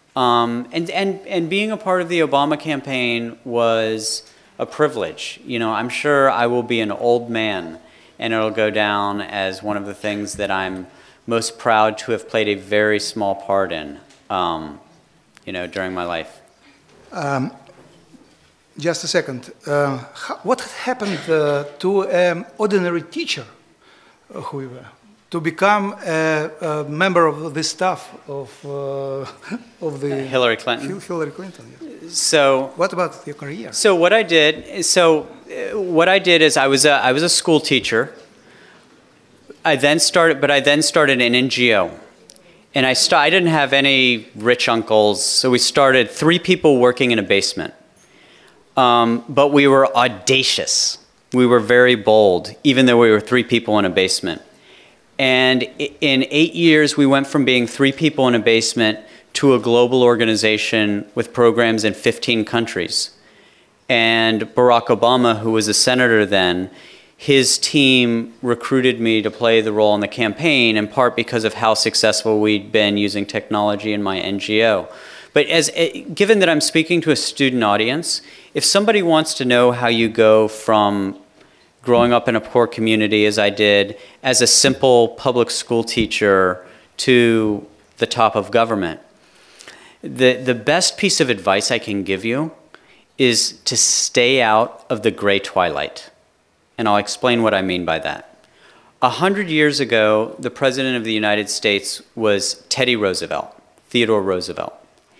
Speaker 2: And being a part of the Obama campaign was a privilege. You know, I'm sure I will be an old man, and it'll go down as one of the things that I'm most proud to have played a very small part in, you know, during my life.
Speaker 1: Just a second. What happened to an ordinary teacher, whoever, to become a member of the staff of the
Speaker 2: Hillary Clinton?
Speaker 1: Hillary Clinton, yes.
Speaker 2: So
Speaker 1: what about your career?
Speaker 2: So what I did is I was a school teacher. I then started an NGO, and I didn't have any rich uncles, so we started 3 people working in a basement. But we were audacious. We were very bold, even though we were 3 people in a basement. And in 8 years, we went from being 3 people in a basement to a global organization with programs in 15 countries. And Barack Obama, who was a senator then, his team recruited me to play the role in the campaign, in part because of how successful we'd been using technology in my NGO. But given that I'm speaking to a student audience, if somebody wants to know how you go from growing up in a poor community, as I did, as a simple public school teacher to the top of government, the best piece of advice I can give you is to stay out of the gray twilight. And I'll explain what I mean by that. 100 years ago, the President of the United States was Teddy Roosevelt, Theodore Roosevelt.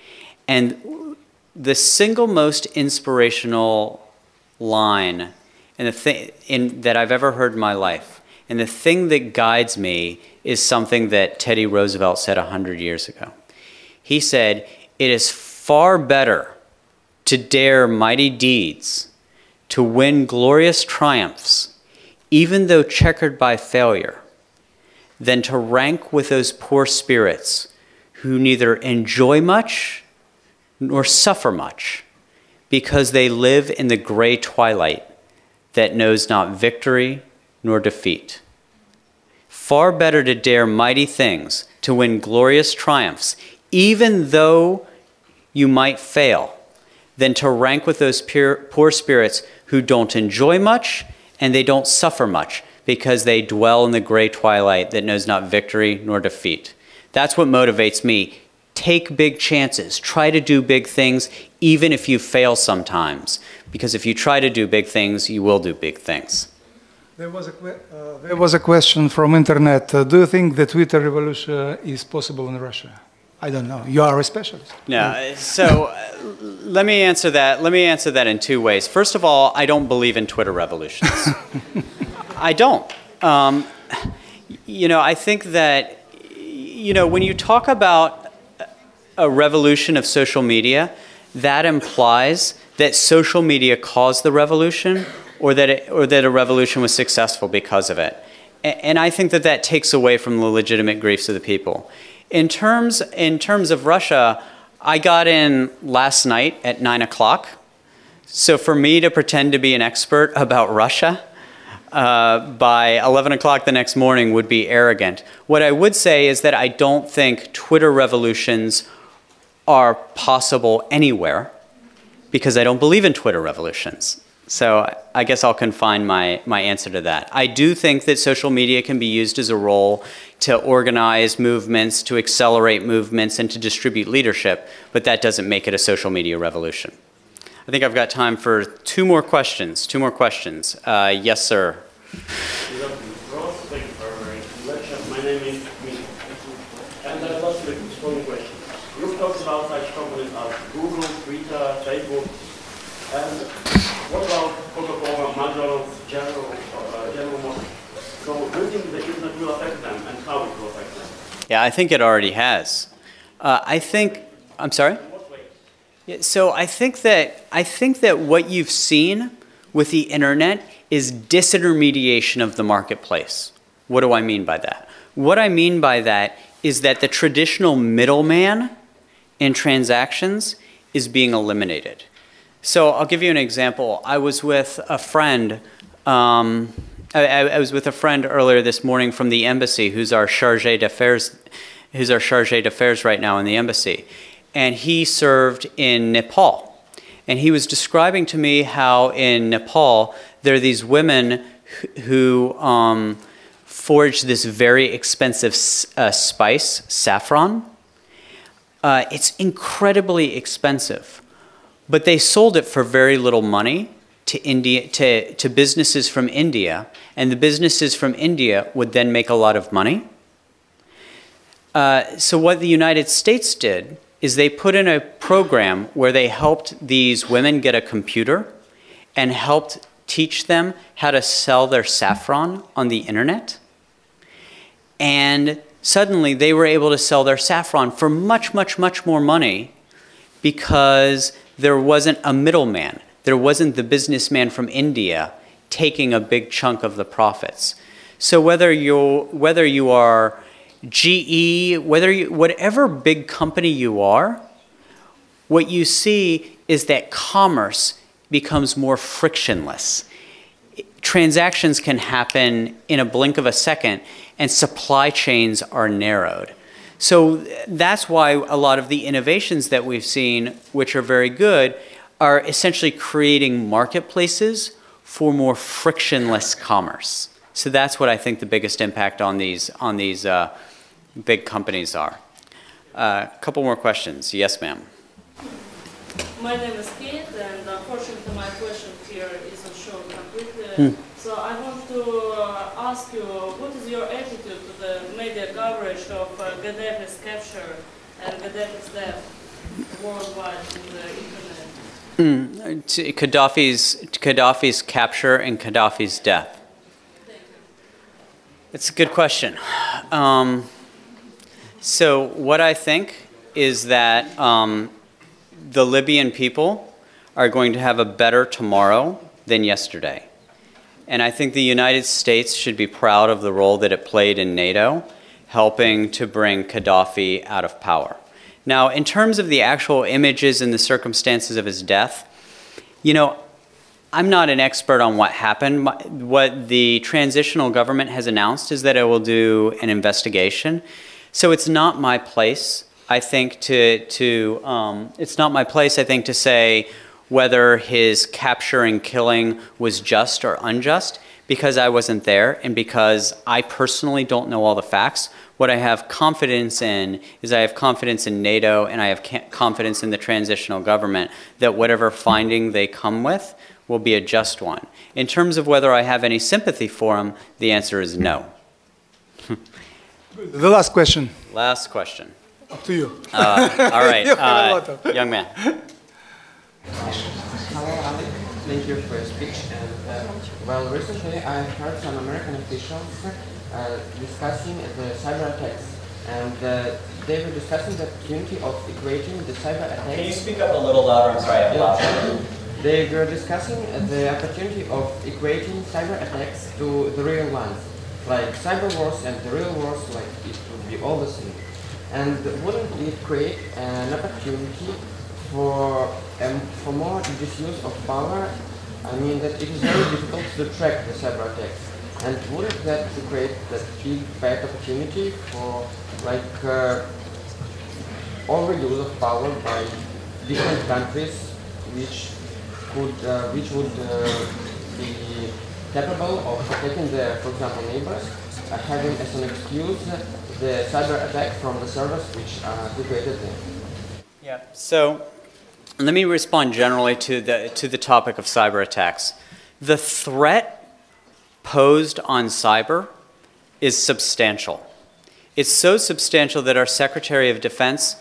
Speaker 2: And the single most inspirational line that I've ever heard in my life, and the thing that guides me, is something that Teddy Roosevelt said 100 years ago. He said, "It is far better to dare mighty deeds, to win glorious triumphs, even though checkered by failure, than to rank with those poor spirits who neither enjoy much nor suffer much, because they live in the gray twilight that knows not victory nor defeat. Far better to dare mighty things, to win glorious triumphs, even though you might fail, than to rank with those poor spirits who don't enjoy much and they don't suffer much, because they dwell in the gray twilight that knows not victory nor defeat." That's what motivates me. Take big chances. Try to do big things, even if you fail sometimes. Because if you try to do big things, you will do big things.
Speaker 1: There was a question from internet. Do you think the Twitter revolution is possible in Russia? I don't know. You are a specialist.
Speaker 2: No, so let me answer that. Let me answer that in two ways. First of all, I don't believe in Twitter revolutions. I don't. You know, I think that, you know, when you talk about a revolution of social media, that implies that social media caused the revolution, or that a revolution was successful because of it. And I think that that takes away from the legitimate griefs of the people. In terms of Russia, I got in last night at 9 o'clock. So for me to pretend to be an expert about Russia by 11 o'clock the next morning would be arrogant. What I would say is that I don't think Twitter revolutions are possible anywhere, because I don't believe in Twitter revolutions. So I guess I'll confine my answer to that. I do think that social media can be used as a role to organize movements, to accelerate movements, and to distribute leadership, but that doesn't make it a social media revolution. I think I've got time for two more questions. Yes, sir.
Speaker 8: My name is Mick, and I've got a strong question. You've talked about such companies as Google, Twitter, Facebook, and what about Coca-Cola, McDonald's, General Motors? So do you think the internet will affect them, and how it will affect them?
Speaker 2: Yeah, I think it already has. I'm sorry? Yeah, so I think that what you've seen with the internet is disintermediation of the marketplace. What do I mean by that? What I mean by that is that the traditional middleman in transactions is being eliminated. So I'll give you an example. I was with a friend. I was with a friend earlier this morning from the embassy, who's our chargé d'affaires, right now in the embassy, and he served in Nepal. And he was describing to me how in Nepal there are these women who forge this very expensive spice, saffron. It's incredibly expensive, but they sold it for very little money to businesses from India, and the businesses from India would then make a lot of money. So what the United States did is they put in a program where they helped these women get a computer and helped teach them how to sell their saffron on the internet. And suddenly they were able to sell their saffron for much, much, much more money, because there wasn't a middleman. There wasn't the businessman from India taking a big chunk of the profits. So whether you are GE, whatever big company you are, what you see is that commerce becomes more frictionless. Transactions can happen in a blink of a second, and supply chains are narrowed. So that's why a lot of the innovations that we've seen, which are very good, are essentially creating marketplaces for more frictionless commerce. So that's what I think the biggest impact on these big companies are. A couple more questions. Yes, ma'am.
Speaker 6: My name is Kate, and unfortunately my question here isn't shown completely. So I want to ask you, what is your attitude to the media coverage of Gaddafi's capture and Gaddafi's death worldwide in the internet?
Speaker 2: Gaddafi's capture and Gaddafi's death. It's a good question. So what I think is that the Libyan people are going to have a better tomorrow than yesterday. And I think the United States should be proud of the role that it played in NATO, helping to bring Gaddafi out of power. Now, in terms of the actual images and the circumstances of his death, you know, I'm not an expert on what happened. What the transitional government has announced is that it will do an investigation. So it's not my place, I think, to say whether his capture and killing was just or unjust, because I wasn't there and because I personally don't know all the facts. What I have confidence in is I have confidence in NATO and I have confidence in the transitional government that whatever finding they come with will be a just one. In terms of whether I have any sympathy for him, the answer is no.
Speaker 1: The last question.
Speaker 2: Last question.
Speaker 1: Up to you.
Speaker 2: All right, young man.
Speaker 9: Hello, Alec. Thank you for your speech. And well, recently I heard some American officials discussing the cyber attacks, and they were discussing the opportunity of equating the cyber attacks.
Speaker 2: Can you speak up a little louder? I'm sorry, I have loud.
Speaker 9: They were discussing the opportunity of equating cyber attacks to the real ones, like cyber wars and the real wars, like it would be all the same. And wouldn't it create an opportunity for more disuse of power? I mean that it is very difficult to track the cyber attacks. And wouldn't that create that big bad opportunity for like overuse of power by different countries, which would be capable of protecting their, for example, neighbors, having as an excuse the cyber attack from the servers which created them.
Speaker 2: Yeah. So let me respond generally to the topic of cyber attacks. The threat posed on cyber is substantial. It's so substantial that our Secretary of Defense,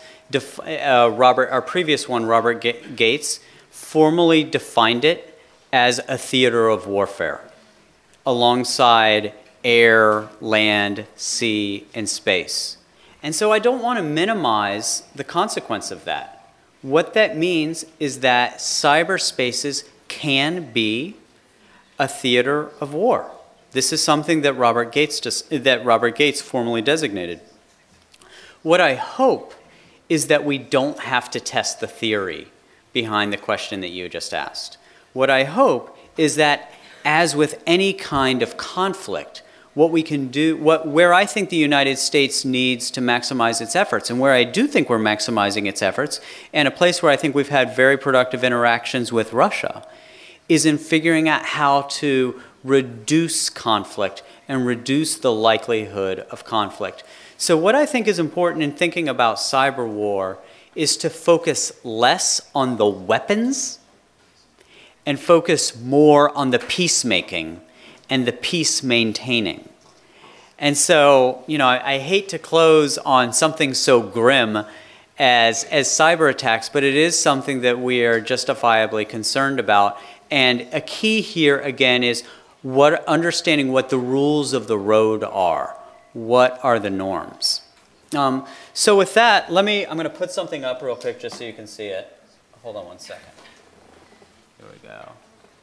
Speaker 2: our previous one, Robert Gates, formally defined it as a theater of warfare, alongside air, land, sea, and space. And so I don't want to minimize the consequence of that. What that means is that cyberspaces can be a theater of war. This is something that Robert Gates formally designated. What I hope is that we don't have to test the theory behind the question that you just asked. What I hope is that, as with any kind of conflict, what we can do, where I think the United States needs to maximize its efforts, and where I do think we're maximizing its efforts, and a place where I think we've had very productive interactions with Russia, is in figuring out how to reduce conflict and reduce the likelihood of conflict. So what I think is important in thinking about cyber war is to focus less on the weapons and focus more on the peacemaking and the peace maintaining. And so, you know, I hate to close on something so grim as cyber attacks, but it is something that we are justifiably concerned about. And a key here, again, is understanding what the rules of the road are. What are the norms? So with that, I'm going to put something up real quick just so you can see it. Hold on one second. Here we go.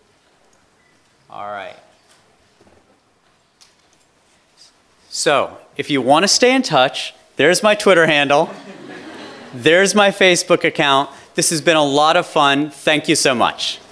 Speaker 2: All right. So, if you want to stay in touch, there's my Twitter handle. There's my Facebook account. This has been a lot of fun. Thank you so much.